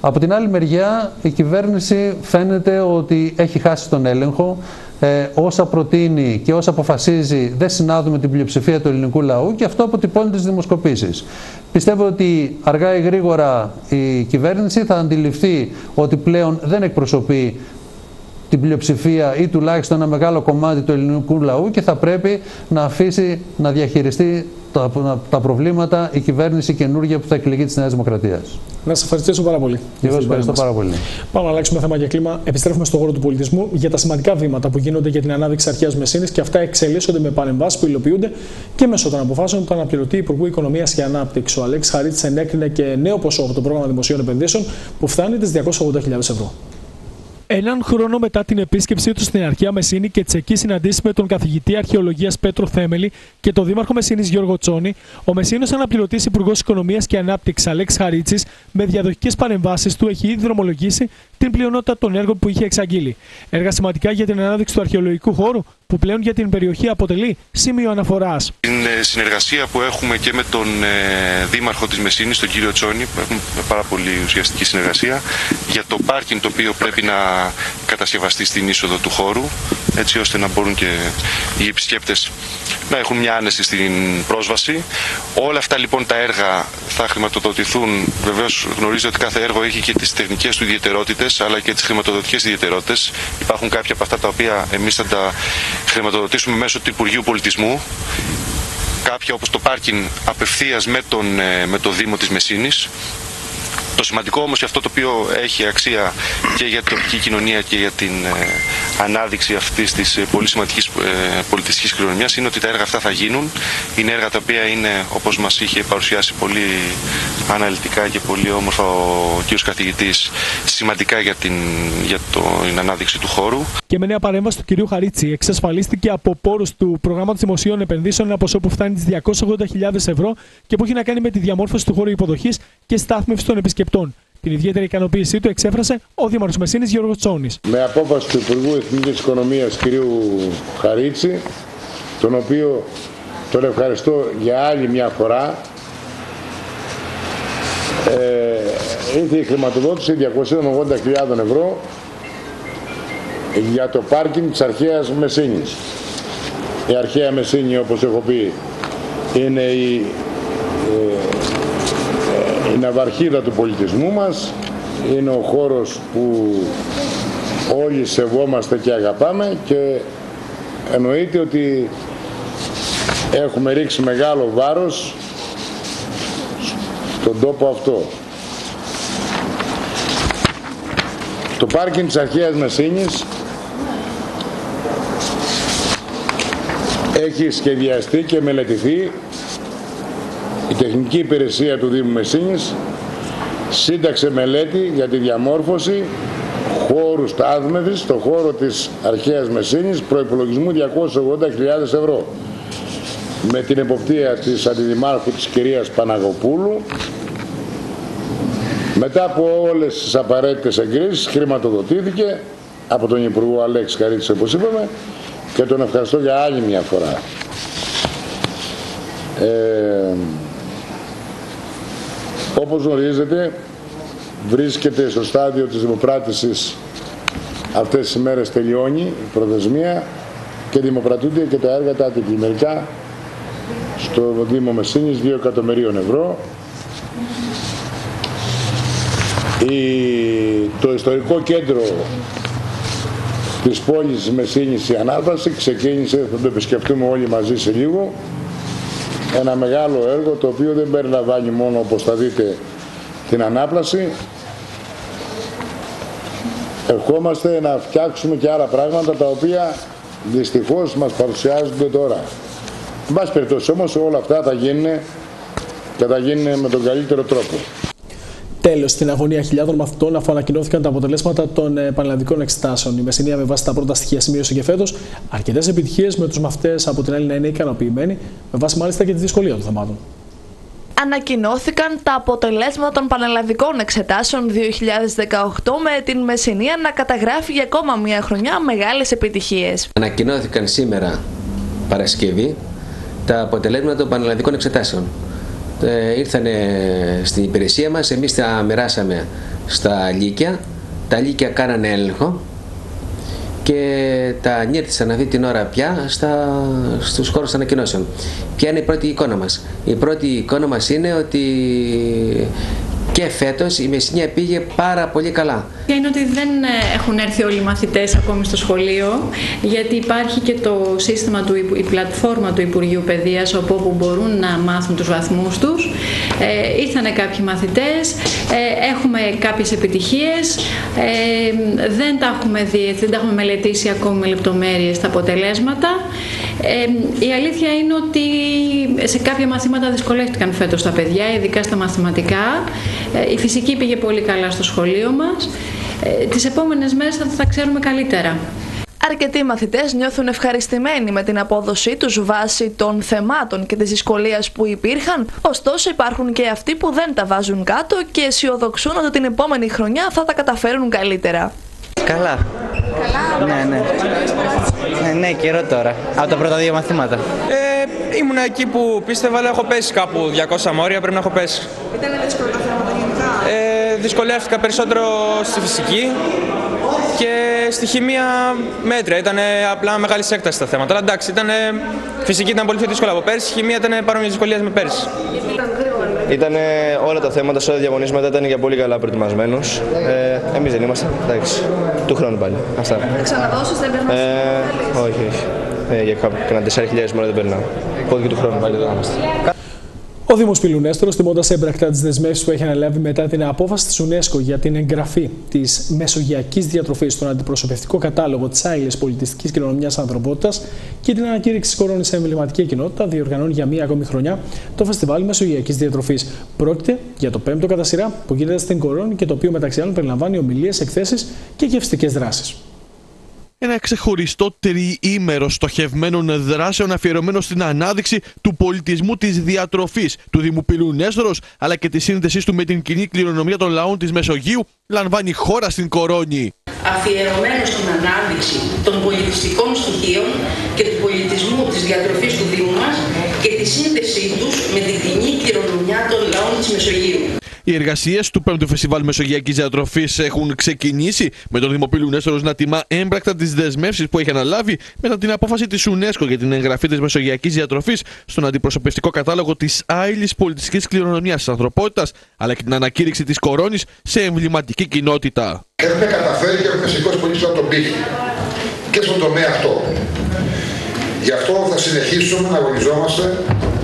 Από την άλλη μεριά, η κυβέρνηση φαίνεται ότι έχει χάσει τον έλεγχο. Ε, όσα προτείνει και όσα αποφασίζει δεν συνάδουν με την πλειοψηφία του ελληνικού λαού, και αυτό αποτυπώνεται στις δημοσκοπήσεις. Πιστεύω ότι αργά ή γρήγορα η κυβέρνηση θα αντιληφθεί ότι πλέον δεν εκπροσωπεί την πλειοψηφία ή τουλάχιστον ένα μεγάλο κομμάτι του ελληνικού λαού και θα πρέπει να αφήσει να διαχειριστεί τα, τα προβλήματα η κυβέρνηση καινούργια που θα εκλεγεί της Νέας Δημοκρατίας. Να σας ευχαριστήσω πάρα πολύ. Εγώ σας ευχαριστώ πάρα πολύ. Πάμε να αλλάξουμε θέμα και κλίμα. Επιστρέφουμε στον χώρο του πολιτισμού για τα σημαντικά βήματα που γίνονται για την ανάδειξη αρχαίας Μεσσήνης, και αυτά εξελίσσονται με παρεμβάσεις που υλοποιούνται και μέσω των αποφάσεων του αναπληρωτή Υπουργού Οικονομίας και Ανάπτυξης. Ο Αλέξης Χαρίτσης ενέκρινε και νέο ποσό από το πρόγραμμα δημοσίων επενδύσεων που φτάνει τις διακόσιες ογδόντα χιλιάδες ευρώ. Έναν χρόνο μετά την επίσκεψή του στην αρχαία Μεσσήνη και τις εκεί συναντήσεις με τον καθηγητή αρχαιολογίας Πέτρο Θέμελη και τον δήμαρχο Μεσσήνης Γιώργο Τσόνη, ο Μεσσήνος αναπληρωτής Υπουργός Οικονομίας και Ανάπτυξης Αλέξης Χαρίτσης, με διαδοχικές παρεμβάσεις του, έχει ήδη δρομολογήσει την πλειονότητα των έργων που είχε εξαγγείλει. Έργα σημαντικά για την ανάδειξη του αρχαιολογικού χώρου, που πλέον για την περιοχή αποτελεί σημείο αναφοράς. Την συνεργασία που έχουμε και με τον ε, δήμαρχο της Μεσσήνης, τον κύριο Τσόνη, που έχουμε πάρα πολύ ουσιαστική συνεργασία για το πάρκινγκ το οποίο πρέπει να κατασκευαστεί στην είσοδο του χώρου, έτσι ώστε να μπορούν και οι επισκέπτες να έχουν μια άνεση στην πρόσβαση. Όλα αυτά λοιπόν τα έργα θα χρηματοδοτηθούν. Βεβαίως γνωρίζετε ότι κάθε έργο έχει και τις τεχνικές του ιδιαιτερότητες, αλλά και τις χρηματοδοτικές ιδιαιτερότητες. Υπάρχουν κάποια από αυτά τα οποία εμείς θα τα χρηματοδοτήσουμε μέσω του Υπουργείου Πολιτισμού. Κάποια όπως το πάρκινγκ απευθείας με, τον, με το Δήμο της Μεσσήνης. Το σημαντικό όμως και αυτό το οποίο έχει αξία και για την τοπική κοινωνία και για την ε, ανάδειξη αυτής της ε, πολύ σημαντικής ε, πολιτιστικής κληρονομιάς είναι ότι τα έργα αυτά θα γίνουν. Είναι έργα τα οποία είναι, όπως μας είχε παρουσιάσει πολύ αναλυτικά και πολύ όμορφα ο κ. καθηγητής, σημαντικά για την, για το, την ανάδειξη του χώρου. Και με νέα παρέμβαση του κ. Χαρίτση εξασφαλίστηκε από πόρους του προγράμματος δημοσίων επενδύσεων ένα ποσό που φτάνει τις διακόσιες ογδόντα χιλιάδες ευρώ και που έχει να κάνει με τη διαμόρφωση του χώρου υποδοχής και στάθμευση των επισκεπτών. Την ιδιαίτερη ικανοποίησή του εξέφρασε ο Δήμαρχος Μεσσήνης Γιώργος Τσόνης. Με απόφαση του Υπουργού Εθνικής Οικονομίας κ. Χαρίτση, τον οποίο τον ευχαριστώ για άλλη μια φορά, ε, ήρθε η χρηματοδότηση διακόσιες ογδόντα χιλιάδες ευρώ για το πάρκινγκ της αρχαίας Μεσσήνης. Η αρχαία Μεσσήνη, όπως έχω πει, είναι η η ναυαρχίδα του πολιτισμού μας, είναι ο χώρος που όλοι σεβόμαστε και αγαπάμε, και εννοείται ότι έχουμε ρίξει μεγάλο βάρος στον τόπο αυτό. Το πάρκινγκ της αρχαίας Μεσσήνης έχει σχεδιαστεί και μελετηθεί. Η τεχνική υπηρεσία του Δήμου Μεσσήνης σύνταξε μελέτη για τη διαμόρφωση χώρου στάθμευσης στο χώρο της αρχαίας Μεσσήνης προϋπολογισμού διακόσιες ογδόντα χιλιάδες ευρώ, με την εποπτεία της Αντιδημάρχου της κυρίας Παναγοπούλου. Μετά από όλες τις απαραίτητες εγκρίσεις χρηματοδοτήθηκε από τον Υπουργό Αλέξη Χαρίτση, όπως είπαμε, και τον ευχαριστώ για άλλη μια φορά. Ε, όπως γνωρίζετε, βρίσκεται στο στάδιο της δημοπράτησης, αυτές τις ημέρες τελειώνει η προθεσμία και δημοπρατούνται και τα έργα τα αντιπλημμυρικά στο Δήμο Μεσσήνης, δύο εκατομμυρίων ευρώ. Η, το ιστορικό κέντρο της πόλης της Μεσσήνης, η ανάβαση, ξεκίνησε, θα το επισκεφτούμε όλοι μαζί σε λίγο. Ένα μεγάλο έργο το οποίο δεν περιλαμβάνει μόνο, όπως θα δείτε, την ανάπλαση. Ερχόμαστε να φτιάξουμε και άλλα πράγματα τα οποία δυστυχώς μας παρουσιάζονται τώρα. Εν πάση περιπτώσει όμως όλα αυτά θα γίνουν και θα γίνουν με τον καλύτερο τρόπο. Τέλος, στην αγωνία χιλιάδων μαθητών, αφού ανακοινώθηκαν τα αποτελέσματα των πανελλαδικών εξετάσεων. Η Μεσσηνία, με βάση τα πρώτα στοιχεία, σημείωσε και φέτος αρκετές επιτυχίες, με τους μαθητές από την άλλη να είναι ικανοποιημένοι, με βάση μάλιστα και τη δυσκολία των θεμάτων. Ανακοινώθηκαν τα αποτελέσματα των πανελλαδικών εξετάσεων δύο χιλιάδες δεκαοκτώ, με την Μεσσηνία να καταγράφει για ακόμα μια χρονιά μεγάλες επιτυχίες. Ανακοινώθηκαν σήμερα, Παρασκευή, τα αποτελέσματα των πανελλαδικών εξετάσεων. ε, ήρθαν στην υπηρεσία μας, εμείς τα μοιράσαμε στα λύκεια, τα λύκεια κάνανε έλεγχο και τα ανήρθησαν αυτή την ώρα πια στα, στους χώρους ανακοινώσεων. Ποια είναι η πρώτη εικόνα μας? Η πρώτη εικόνα μας είναι ότι και φέτος η Μεσσηνία πήγε πάρα πολύ καλά. Είναι ότι δεν έχουν έρθει όλοι οι μαθητές ακόμη στο σχολείο, γιατί υπάρχει και το σύστημα, του, η πλατφόρμα του Υπουργείου Παιδείας, όπου μπορούν να μάθουν τους βαθμούς τους. Ε, ήρθανε κάποιοι μαθητές, ε, έχουμε κάποιες επιτυχίες, ε, δεν τα έχουμε δει, δεν τα έχουμε μελετήσει ακόμη με λεπτομέρειες τα αποτελέσματα. Ε, η αλήθεια είναι ότι σε κάποια μαθήματα δυσκολεύτηκαν φέτος τα παιδιά, ειδικά στα μαθηματικά. Ε, η φυσική πήγε πολύ καλά στο σχολείο μας. Ε, τις επόμενες μέρες θα τα ξέρουμε καλύτερα. Αρκετοί μαθητές νιώθουν ευχαριστημένοι με την απόδοσή τους βάσει των θεμάτων και της δυσκολίας που υπήρχαν, ωστόσο υπάρχουν και αυτοί που δεν τα βάζουν κάτω και αισιοδοξούν ότι την επόμενη χρονιά θα τα καταφέρουν καλύτερα. Καλά. Καλά. Ναι, ναι. Ναι, ναι, καιρό τώρα. Από τα πρώτα δύο μαθήματα. Ε, ήμουν εκεί που πίστευα, αλλά έχω πέσει κάπου διακόσια μόρια, πρέπει να έχω πέσει. Ήταν δύσκολο τα θέματα γενικά? Ε, δυσκολεύτηκα περισσότερο στη φυσική και στη χημεία μέτρια. Ήταν απλά μεγάλη έκταση τα θέματα. Αλλά εντάξει, ήταν, φυσική ήταν πολύ πιο δύσκολα από πέρσι, χημεία ήταν παρόμοια δυσκολία με πέρσι. Ήταν όλα τα θέματα, σε όλα τα διαγωνίσματα ήταν για πολύ καλά προετοιμασμένους. Ε, εμείς δεν είμαστε, εντάξει, του χρόνου πάλι. Αυτά. Θα ξαναδώσεις, δεν περνάς? Ε, όχι, όχι. Ε, για κανένα τέσσερις χιλιάδες μόνο δεν περνάω. Οπότε και του χρόνου πάλι εδώ είμαστε. Ο Δήμος Πηλουνέστρος, τιμώντας έμπρακτα τις δεσμεύσεις που έχει αναλάβει μετά την απόφαση της UNESCO για την εγγραφή της μεσογειακής διατροφής στον αντιπροσωπευτικό κατάλογο της άειλης πολιτιστικής κληρονομιάς ανθρωπότητας και την ανακήρυξη της κορώνης σε εμβληματική κοινότητα, διοργανώνει για μία ακόμη χρονιά το Φεστιβάλ Μεσογειακής Διατροφής. Πρόκειται για το πέμπτο κατά σειρά που γίνεται στην Κορώνη και το οποίο μεταξύ άλλων περιλαμβάνει ομιλίες, εκθέσεις και γευστικές δράσεις. Ένα ξεχωριστό τριήμερο στοχευμένων δράσεων αφιερωμένο στην ανάδειξη του πολιτισμού της διατροφής του Δήμου Πηλουνέστρος αλλά και τη σύνδεσή του με την κοινή κληρονομιά των λαών της Μεσογείου λαμβάνει χώρα στην Κορώνη. Αφιερωμένο στην ανάδειξη των πολιτιστικών στοιχείων και του πολιτισμού της διατροφής του Δήμου μας και τη σύνδεσή τους με την κοινή κληρονομιά των λαών της Μεσογείου. Οι εργασίες του πέμπτου Φεστιβάλ Μεσογειακής Διατροφής έχουν ξεκινήσει με τον Δήμο Πηλουνέστρος να τιμά έμπρακτα τις δεσμεύσεις που έχει αναλάβει μετά την απόφαση της UNESCO για την εγγραφή της Μεσογειακής Διατροφής στον αντιπροσωπευτικό κατάλογο της άειλης πολιτιστικής κληρονομιάς της ανθρωπότητας αλλά και την ανακήρυξη της Κορώνης σε εμβληματική κοινότητα. Έχουμε καταφέρει και έχουμε σηκώσει πολύ ψηλά τον πύχη και στον τομέα αυτό. Γι' αυτό θα συνεχίσουμε να αγωνιζόμαστε.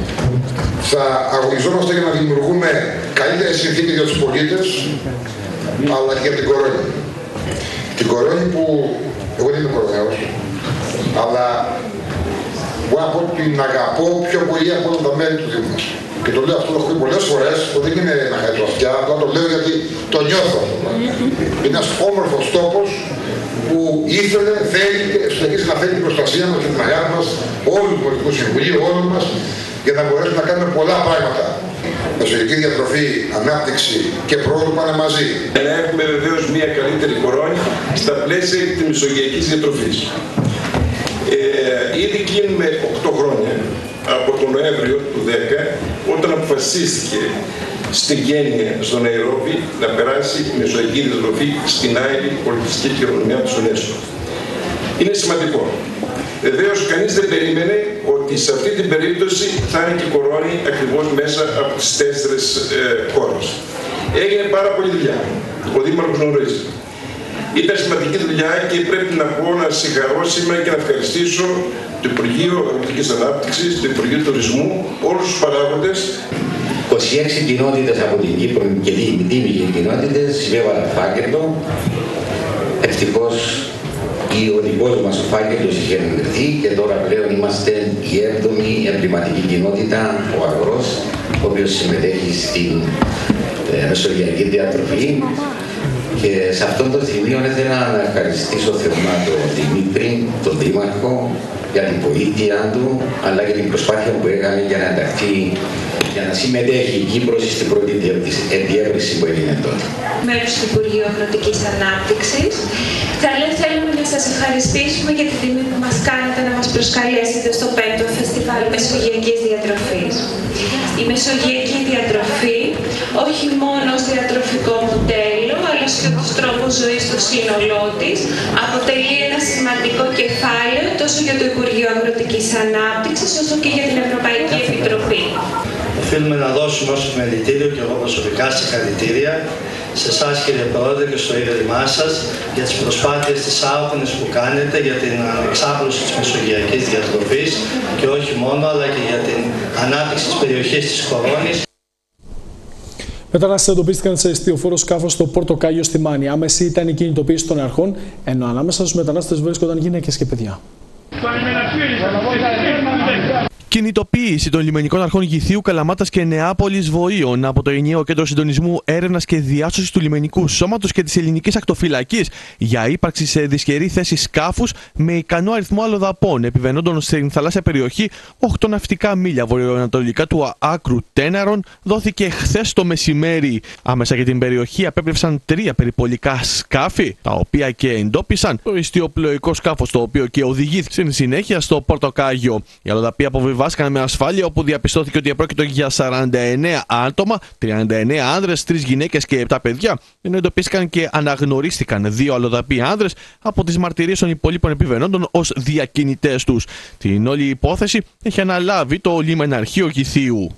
Θα αγωνιζόμαστε για να δημιουργούμε καλύτερες συνθήκες για τους πολίτες, αλλά και για την Κορώνη. Την Κορώνη που, εγώ δεν είμαι Κορωναίος, αλλά μπορώ να πω ότι την αγαπώ πιο πολύ από όλα τα μέλη του Δήμου μας. Και το λέω αυτό, το έχω πει πολλές φορές, ότι δεν είναι να χαϊτροφιά, απλά το λέω γιατί το νιώθω. Είναι ένας όμορφος τόπος που ήθελε, θέλει και συνεχίζει να θέλει την προστασία μας και την αγάπη μας, όλου του Πολιτικού Συμβουλίου, όλους μας, για να μπορέσουμε να κάνουμε πολλά πράγματα. Μεσογειακή διατροφή, ανάπτυξη και πρόοδο πάνε μαζί. Να έχουμε βεβαίως μια καλύτερη Κορώνη στα πλαίσια της μεσογειακής διατροφής. Ε, ήδη κλείνουμε οκτώ χρόνια από τον Νοέμβριο του δύο χιλιάδες δέκα, όταν αποφασίστηκε στη Γένεια, στο Ναϊρόμπι, να περάσει η μεσογειακή διατροφή στην άειλη πολιτιστική κληρονομιά της UNESCO. Είναι σημαντικό. Βεβαίως, κανείς δεν περίμενε ότι σε αυτή την περίπτωση θα είναι και η Κορώνη ακριβώς μέσα από τις τέσσερις ε, χώρες. Έγινε πάρα πολλή δουλειά. Ο Δήμαρχος γνωρίζει. Ήταν σημαντική δουλειά και πρέπει να πω να συγχαρώ σήμερα και να ευχαριστήσω το Υπουργείο Αγροτικής Ανάπτυξης, το Υπουργείο Τουρισμού, όλους τους παράγοντες. είκοσι έξι κοινότητες από την Κύπρο και δήμοι κοινότητες υπέβαλαν φάκελο. Ευτυχώς ο δικός μας ο φάκελος είχε ενεργηθεί και τώρα πλέον είμαστε η έβδομη εμβληματική κοινότητα, ο Αγρός, ο οποίος συμμετέχει στην ε, μεσογειακή διατροφή. Και σε αυτό το σημείο ήθελα να ευχαριστήσω θερμά τον Δημήτρη, τον Δήμαρχο, για την βοήθεια του, αλλά και την προσπάθεια που έκανε για να ενταχθεί, για να συμμετέχει η Κύπρος στην πρώτη διεύρυνση που έγινε τότε. Μέλος του Υπουργείου Αγροτικής Ανάπτυξης. Θέλουμε να σας ευχαριστήσουμε για την τιμή που μας κάνετε να μας προσκαλέσετε στο πέμπτο Φεστιβάλ Μεσογειακής Διατροφής. Η Μεσογειακή Διατροφή, όχι μόνο ως διατροφικό μοντέλο, αλλά και ως τρόπο ζωής στο σύνολό της, αποτελεί ένα σημαντικό κεφάλαιο τόσο για το Υπουργείο Αγροτικής Ανάπτυξης, όσο και για την Ευρωπαϊκή Επιτροπή. Οφείλουμε να δώσουμε ως επιμελητήριο και εγώ προσωπικά συγχαρητήρια σε εσάς, κύριε Πρόεδρε, και στο Ίδρυμά σας για τις προσπάθειες τις άοκνες που κάνετε για την εξάπλωση της μεσογειακής διατροφής και όχι μόνο, αλλά και για την ανάπτυξη της περιοχής της Κορώνης. Μετανάστες εντοπίστηκαν σε εστιοφόρο σκάφος στο Πόρτο Κάγιο στη Μάνη. Άμεση ήταν η κινητοποίηση των αρχών, ενώ ανάμεσα στους μετανάστες βρίσκονταν γυναίκες και παιδιά. Κινητοποίηση των λιμενικών αρχών Γηθίου, Καλαμάτας και Νεάπολης Βοήων από το Ενιαίο Κέντρο Συντονισμού Έρευνας και Διάσωσης του Λιμενικού Σώματος και της Ελληνικής Ακτοφυλακής για ύπαρξη σε δυσχερή θέση σκάφους με ικανό αριθμό αλλοδαπών επιβαίνοντων στην θαλάσσια περιοχή οκτώ ναυτικά μίλια βορειοανατολικά του άκρου Τέναρων δόθηκε χθες το μεσημέρι. Άμεσα για την περιοχή απέπλευσαν τρία περιπολικά σκάφη, τα οποία και εντόπισαν το ιστιοπλοϊκό σκάφος, το οποίο και οδηγήθηκε στην συνέχεια στο Πόρτο Κάγιο. Οι αλλοδαποί αποβιβάστηκαν με ασφάλεια, όπου διαπιστώθηκε ότι επρόκειτο για σαράντα εννέα άτομα, τριάντα εννέα άνδρες, τρεις γυναίκες και επτά παιδιά, ενώ εντοπίστηκαν και αναγνωρίστηκαν δύο αλλοδαποί άνδρες από τις μαρτυρίες των υπολείπων επιβαινόντων ως διακινητές τους. Την όλη υπόθεση έχει αναλάβει το Λιμεναρχείο Γηθίου.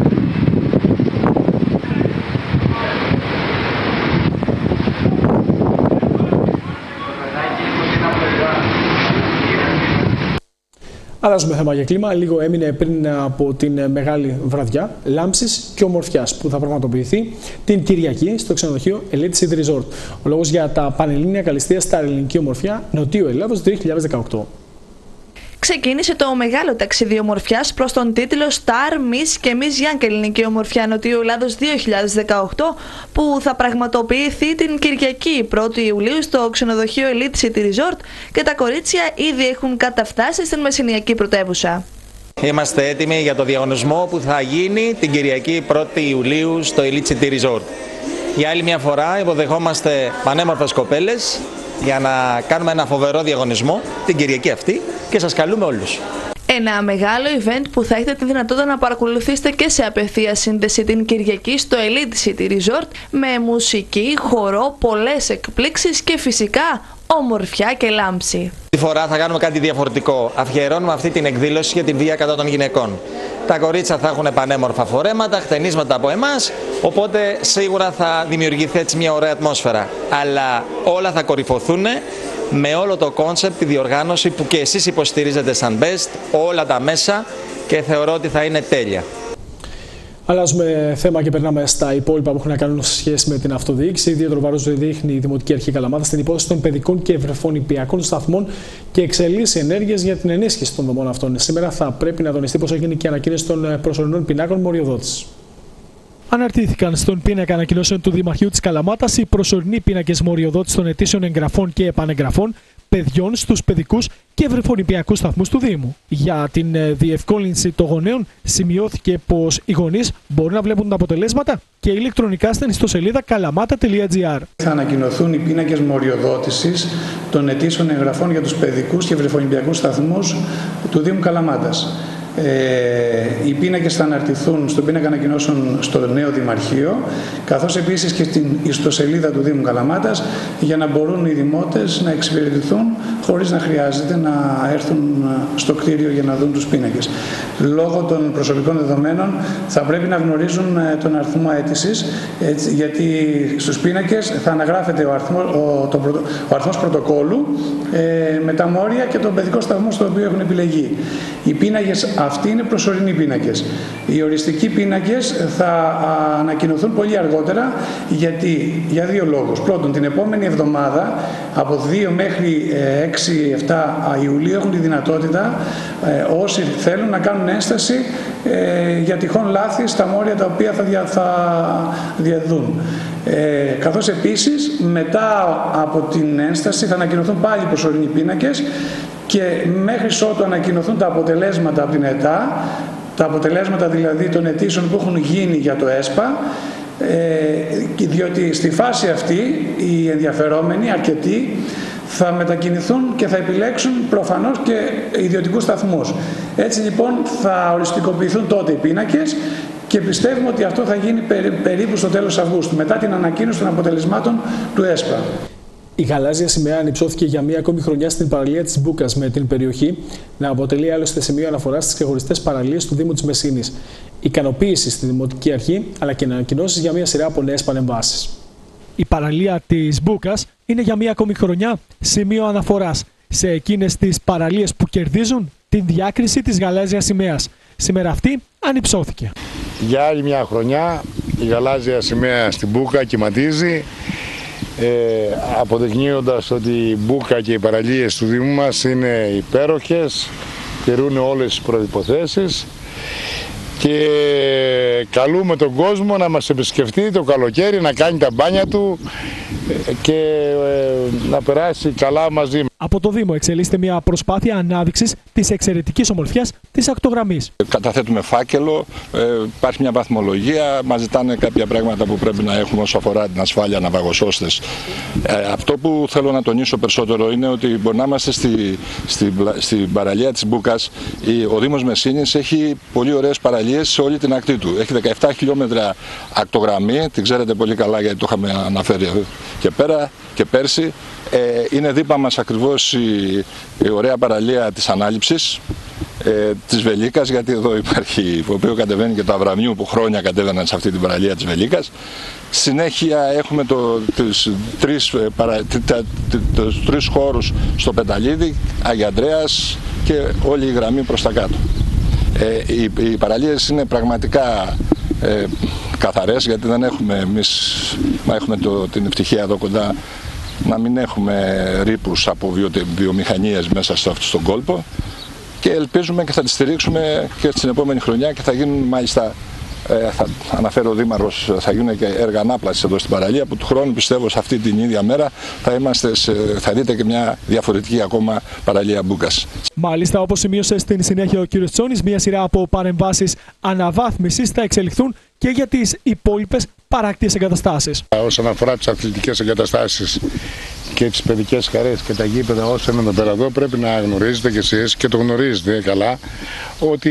Αλλάζουμε θέμα για κλίμα. Λίγο έμεινε πριν από την μεγάλη βραδιά λάμψης και ομορφιάς που θα πραγματοποιηθεί την Κυριακή στο ξενοδοχείο Elite City Resort. Ο λόγος για τα πανελλήνια καλυστεία στα ελληνική ομορφιά Νοτιού Ελλάδος δύο χιλιάδες δεκαοκτώ. Ξεκίνησε το μεγάλο ταξίδι ομορφιάς προς τον τίτλο Star Miss και Miss Young Ελληνική Ομορφιά Νοτιού Ελλάδος δύο χιλιάδες δεκαοκτώ, που θα πραγματοποιηθεί την Κυριακή πρώτη Ιουλίου στο ξενοδοχείο Elite City Resort και τα κορίτσια ήδη έχουν καταφτάσει στην μεσηνιακή πρωτεύουσα. Είμαστε έτοιμοι για το διαγωνισμό που θα γίνει την Κυριακή πρώτη Ιουλίου στο Elite City Resort. Για άλλη μια φορά υποδεχόμαστε πανέμορφες κοπέλες για να κάνουμε ένα φοβερό διαγωνισμό την Κυριακή αυτή και σας καλούμε όλους. Ένα μεγάλο event που θα έχετε τη δυνατότητα να παρακολουθήσετε και σε απευθείας σύνδεση την Κυριακή στο Elite City Resort με μουσική, χορό, πολλές εκπλήξεις και φυσικά ομορφιά και λάμψη. Τη φορά θα κάνουμε κάτι διαφορετικό. Αφιερώνουμε αυτή την εκδήλωση για την βία κατά των γυναικών. Τα κορίτσια θα έχουν πανέμορφα φορέματα, χτενίσματα από εμάς, οπότε σίγουρα θα δημιουργηθεί έτσι μια ωραία ατμόσφαιρα. Αλλά όλα θα κορυφωθούν με όλο το κόνσεπτ, τη διοργάνωση που και εσείς υποστηρίζετε σαν Best, όλα τα μέσα, και θεωρώ ότι θα είναι τέλεια. Αλλάζουμε θέμα και περνάμε στα υπόλοιπα που έχουν να κάνουν σε σχέση με την αυτοδιοίκηση. Ιδιαίτερο βάρος δείχνει η Δημοτική Αρχή Καλαμάτας στην υπόθεση των παιδικών και βρεφονιπιακών σταθμών και εξελίσσει ενέργειες για την ενίσχυση των δομών αυτών. Σήμερα θα πρέπει να τονιστεί πως έγινε και ανακοίνωση των προσωρινών πινάκων μοριοδότησης. Αναρτήθηκαν στον πίνακα ανακοινώσεων του Δημαρχείου της Καλαμάτας οι προσωρινοί πίνακες μοριοδότησης των ετήσιων εγγραφών και επανεγγραφών παιδιών στους παιδικούς και βρεφονιπιακούς σταθμούς του Δήμου. Για την διευκόλυνση των γονέων σημειώθηκε πως οι γονείς μπορούν να βλέπουν τα αποτελέσματα και ηλεκτρονικά στην ιστοσελίδα καλαμάτα τελεία τζι άρ. Θα ανακοινωθούν οι πίνακες μοριοδότησης των ετήσιων εγγραφών για τους παιδικούς και βρεφονιπιακούς σταθμούς του Δήμου Καλαμάτας. Ε, οι πίνακες θα αναρτηθούν στον πίνακα ανακοινώσεων στο νέο Δημαρχείο, καθώς επίσης και στην ιστοσελίδα του Δήμου Καλαμάτας, για να μπορούν οι δημότες να εξυπηρετηθούν χωρίς να χρειάζεται να έρθουν στο κτίριο για να δουν τους πίνακες. Λόγω των προσωπικών δεδομένων θα πρέπει να γνωρίζουν τον αριθμό αίτησης, γιατί στους πίνακες θα αναγράφεται ο αριθμός, ο, το, ο αριθμός πρωτοκόλλου ε, με τα μόρια και τον παιδικό σταθμό στο οποίο έχουν επιλεγεί. Οι πίνακες αυτοί είναι προσωρινοί πίνακες. Οι οριστικοί πίνακες θα ανακοινωθούν πολύ αργότερα, γιατί για δύο λόγους. Πρώτον, την επόμενη εβδομάδα από δύο μέχρι έξι επτά Ιουλίου έχουν τη δυνατότητα όσοι θέλουν να κάνουν ένσταση για τυχόν λάθη στα μόρια τα οποία θα, δια, θα διαδούν. Ε, καθώς επίσης μετά από την ένσταση θα ανακοινωθούν πάλι προσωρινοί πίνακες και μέχρι ότου ανακοινωθούν τα αποτελέσματα από την ΕΤΑ, τα αποτελέσματα δηλαδή των αιτήσεων που έχουν γίνει για το ΕΣΠΑ, ε, διότι στη φάση αυτή οι ενδιαφερόμενοι αρκετοί θα μετακινηθούν και θα επιλέξουν προφανώς και ιδιωτικούς σταθμούς. Έτσι λοιπόν θα οριστικοποιηθούν τότε οι πίνακες και πιστεύουμε ότι αυτό θα γίνει περίπου στο τέλος Αυγούστου, μετά την ανακοίνωση των αποτελεσμάτων του ΕΣΠΑ. Η γαλάζια σημαία ανυψώθηκε για μία ακόμη χρονιά στην παραλία της Μπούκας, με την περιοχή να αποτελεί άλλωστε σημείο αναφοράς στις ξεχωριστές παραλίες του Δήμου της Μεσσήνης. Ικανοποίηση στη Δημοτική Αρχή, αλλά και ανακοινώσεις για μία σειρά από νέες παρεμβάσεις. Η παραλία της Μπούκας είναι για μία ακόμη χρονιά σημείο αναφοράς σε εκείνες τις παραλίες που κερδίζουν την διάκριση της γαλάζιας σημαίας. Σήμερα αυτή ανυψώθηκε. Για άλλη μια χρονιά η γαλάζια σημαία στην Μπούκα κυματίζει, ε, αποδεικνύοντας ότι η Μπούκα και οι παραλίες του Δήμου μας είναι υπέροχες, τηρούν όλες τις προϋποθέσεις και καλούμε τον κόσμο να μας επισκεφτεί το καλοκαίρι, να κάνει τα μπάνια του και ε, να περάσει καλά μαζί. Από το Δήμο εξελίσσεται μια προσπάθεια ανάδειξης της εξαιρετικής ομορφιάς της ακτογραμμής. Καταθέτουμε φάκελο, ε, υπάρχει μια βαθμολογία, μας ζητάνε κάποια πράγματα που πρέπει να έχουμε όσο αφορά την ασφάλεια, ναυαγοσώστες. Ε, αυτό που θέλω να τονίσω περισσότερο είναι ότι μπορεί να είμαστε στη, στη, στην παραλία της Μπούκας. Ο Δήμος Μεσσήνης έχει πολύ ωραίες παραλίες σε όλη την ακτή του. Έχει δεκαεπτά χιλιόμετρα ακτογραμμή, την ξέρετε πολύ καλά γιατί το είχαμε αναφέρει και πέρα και πέρσι. Ε, είναι δίπλα μας ακριβώς η, η ωραία παραλία της Ανάληψης, ε, της Βελίκας, γιατί εδώ υπάρχει, το οποίο κατεβαίνει και το Αβραμιού που χρόνια κατέβαιναν σε αυτή την παραλία της Βελίκας. Συνέχεια έχουμε το, τις, τρεις, παρα, τα, τους τρεις χώρους στο Πεταλίδι, Άγια Ανδρέας και όλη η γραμμή προς τα κάτω. Ε, οι, οι παραλίες είναι πραγματικά ε, καθαρές, γιατί δεν έχουμε εμείς, μα έχουμε το, την ευτυχία εδώ κοντά να μην έχουμε ρήπους από βιο, βιομηχανίες μέσα στο, στον κόλπο και ελπίζουμε και θα τη στηρίξουμε και στην επόμενη χρονιά και θα γίνουν μάλιστα, ε, θα αναφέρω ο Δήμαρχος, θα γίνουν και έργα ανάπλασης εδώ στην παραλία που του χρόνου πιστεύω σε αυτή την ίδια μέρα θα, είμαστε σε, θα δείτε και μια διαφορετική ακόμα παραλία Μπούκας. Μάλιστα, όπως σημείωσε στην συνέχεια ο κ. Τσόνης, μια σειρά από παρεμβάσεις αναβάθμισης θα εξελιχθούν και για τις υπόλοιπες παράκτιες εγκαταστάσεις. Όσον αφορά τις αθλητικές εγκαταστάσεις και τις παιδικές χαρές και τα γήπεδα όσα είναι εδώ πέρα εδώ, πρέπει να γνωρίζετε κι εσείς και το γνωρίζετε καλά ότι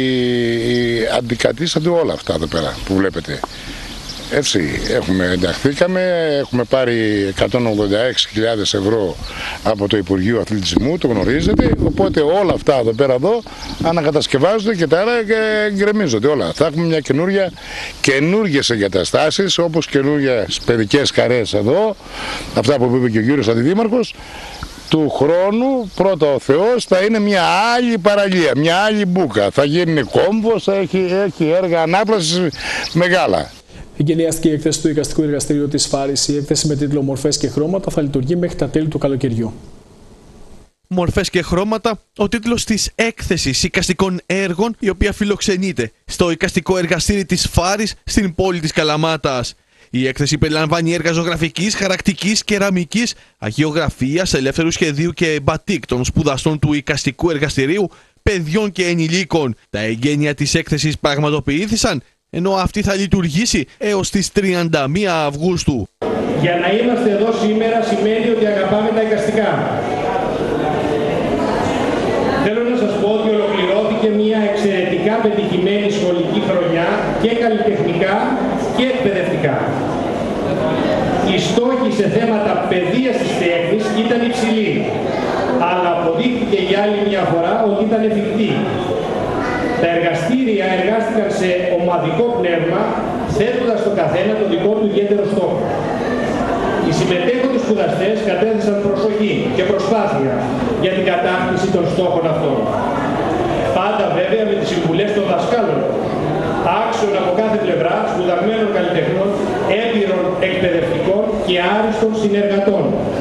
αντικατίστανται όλα αυτά εδώ πέρα που βλέπετε. Έτσι, έχουμε ενταχθήκαμε, έχουμε πάρει εκατόν ογδόντα έξι χιλιάδες ευρώ από το Υπουργείο Αθλητισμού, το γνωρίζετε, οπότε όλα αυτά εδώ πέρα εδώ ανακατασκευάζονται και τα άλλα και γκρεμίζονται όλα. Θα έχουμε μια καινούρια, καινούργιες εγκαταστάσεις, όπως καινούργιες παιδικές χαρές εδώ, αυτά που είπε και ο κύριος Αντιδήμαρχος. Του χρόνου, πρώτα ο Θεός, θα είναι μια άλλη παραλία, μια άλλη Μπούκα. Θα γίνει κόμβος, θα έχει, έχει έργα ανάπλασης μεγάλα. Εγκαινιάστηκε η έκθεση του Εικαστικού Εργαστηρίου της Φάρης. Η έκθεση με τίτλο «Μορφές και χρώματα» θα λειτουργεί μέχρι τα τέλη του καλοκαιριού. Μορφές και χρώματα, ο τίτλος της έκθεσης εικαστικών έργων, η οποία φιλοξενείται στο Εικαστικό Εργαστήρι της Φάρης στην πόλη της Καλαμάτας. Η έκθεση περιλαμβάνει έργα ζωγραφικής, χαρακτικής, κεραμικής, αγιογραφίας, ελεύθερου σχεδίου και μπατίκ των σπουδαστών του Εικαστικού Εργαστηρίου, παιδιών και ενηλίκων. Τα εγγένεια της έκθεσης πραγματοποιήθησαν, ενώ αυτή θα λειτουργήσει έως τις τριάντα μία Αυγούστου. Για να είμαστε εδώ σήμερα σημαίνει ότι αγαπάμε τα εικαστικά. Θέλω να σας πω ότι ολοκληρώθηκε μια εξαιρετικά πετυχημένη σχολική χρονιά και καλλιτεχνικά και εκπαιδευτικά. Οι στόχοι σε θέματα παιδείας της τέχνης ήταν υψηλοί, αλλά αποδείχθηκε για άλλη μια φορά ότι ήταν εφικτοί. Τα εργαστήρια εργάστηκαν σε ομαδικό πνεύμα, θέτοντας στο καθένα το δικό του ιδιαίτερο στόχο. Οι συμμετέχοντες σπουδαστές κατέθεσαν προσοχή και προσπάθεια για την κατάκτηση των στόχων αυτών. Πάντα βέβαια με τις συμβουλές των δασκάλων, άξιων από κάθε πλευρά, σπουδαγμένων καλλιτεχνών, έμπειρων εκπαιδευτικών και άριστων συνεργατών.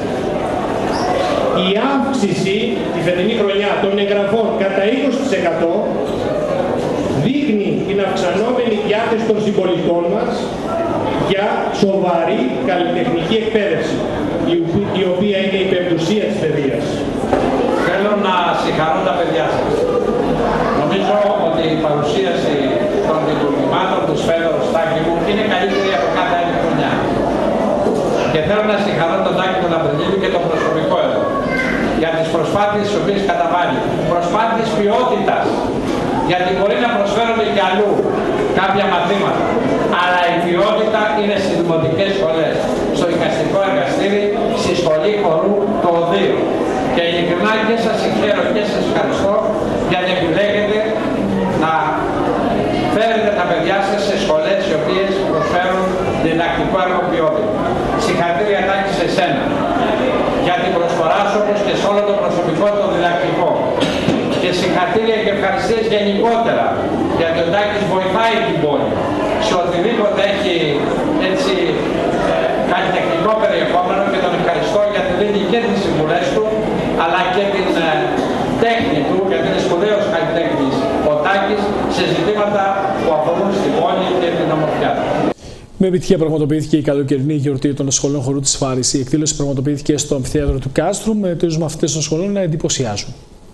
Η αύξηση τη φετινή χρονιά των εγγραφών κατά είκοσι τοις εκατό δείχνει την αυξανόμενη διάθεση των συμπολιτών μας για σοβαρή καλλιτεχνική εκπαίδευση, η οποία είναι η πεμπτουσία της παιδείας. Θέλω να συγχαρώ τα παιδιά σας. Νομίζω ότι η παρουσίαση των λειτουργημάτων του Σφέδωρου Στάκη μου είναι καλύτερη από κάθε άλλη χρονιά. Και θέλω να συγχαρώ τον Τάκη τον Απριλίδη και το προσωπικό εδώ για τις προσπάθειες τις οποίες καταβάλει. Προσπάθειες ποιότητας, γιατί μπορεί να προσφέρονται και αλλού κάποια μαθήματα. Αλλά η ποιότητα είναι στις δημοτικές σχολές, στο εικαστικό εργαστήρι, στη σχολή χορού το ΟΔείο. Και ειλικρινά και σας συγχαίρω και σας ευχαριστώ γιατί επιλέγετε να φέρετε τα παιδιά σας σε σχολές οι οποίες προσφέρουν διδακτικό έργο ποιότητα. Συγχαρητήρια Τάκη σε εσένα για την προσφορά σου όπως και σε όλο το προσωπικό το διδακτικό. Και συγχαρητήρια και ευχαριστίες γενικότερα γιατί ο Τάκης βοηθάει την πόλη σε οτιδήποτε έχει έτσι καλλιτεχνικό περιεχόμενο και τον ευχαριστώ γιατί δίνει και τις συμβουλές του αλλά και την ε, τέχνη του, γιατί είναι σπουδαίος καλλιτέχνης ο Τάκης σε ζητήματα που αφορούν στην πόλη και την ομορφιά του. Με επιτυχία πραγματοποιήθηκε η καλοκαιρινή γιορτή των σχολών χορού της Φάρης. Η εκδήλωση πραγματοποιήθηκε στο αμφιθέατρο του Κάστρου με τους μαθητές των σχολών να εντυπωσιάζουν.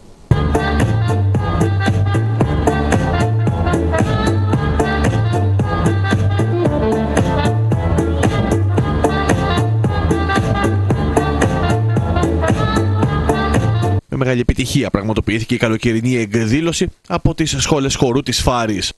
Με μεγάλη επιτυχία πραγματοποιήθηκε η καλοκαιρινή εκδήλωση από τις σχόλες χορού της Φάρης.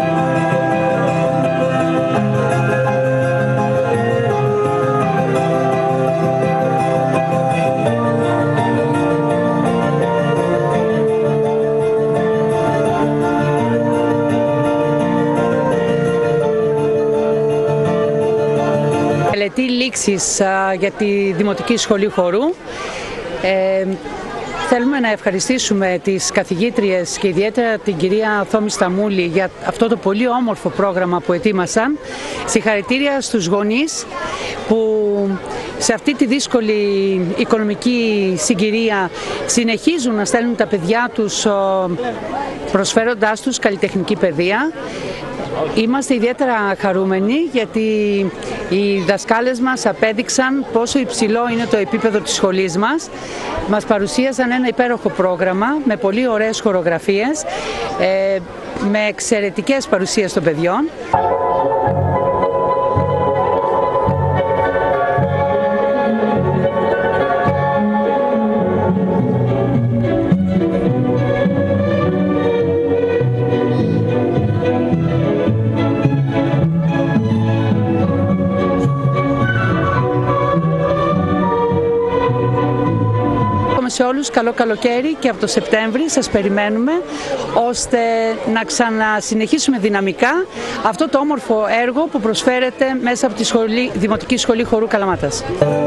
Μελετή λήξης για τη Δημοτική Σχολή Χορού. Ε, Θέλουμε να ευχαριστήσουμε τις καθηγήτριες και ιδιαίτερα την κυρία Θόμη Σταμούλη για αυτό το πολύ όμορφο πρόγραμμα που ετοίμασαν. Συγχαρητήρια στους γονείς που σε αυτή τη δύσκολη οικονομική συγκυρία συνεχίζουν να στέλνουν τα παιδιά τους προσφέροντάς τους καλλιτεχνική παιδεία. Είμαστε ιδιαίτερα χαρούμενοι γιατί οι δασκάλες μας απέδειξαν πόσο υψηλό είναι το επίπεδο της σχολής μας. Μας παρουσίασαν ένα υπέροχο πρόγραμμα με πολύ ωραίες χορογραφίες, με εξαιρετικές παρουσίες των παιδιών. Σε όλους καλό καλοκαίρι και από το Σεπτέμβρη σας περιμένουμε ώστε να ξανασυνεχίσουμε δυναμικά αυτό το όμορφο έργο που προσφέρεται μέσα από τη σχολή, Δημοτική Σχολή Χορού Καλαμάτας.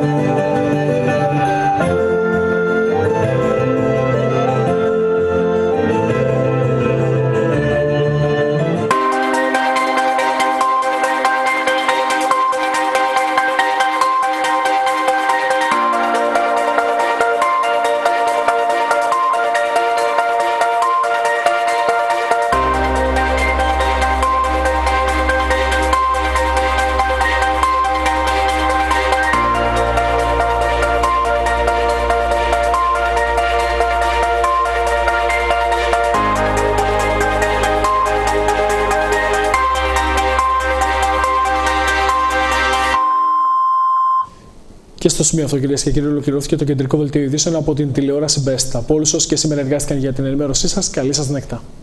Και στο σημείο αυτό, κυρίες και κύριοι, ολοκληρώθηκε το κεντρικό δελτίο ειδήσεων από την τηλεόραση Best. Από όλους όσους και σήμερα εργάστηκαν για την ενημέρωσή σας, καλή σας νύχτα.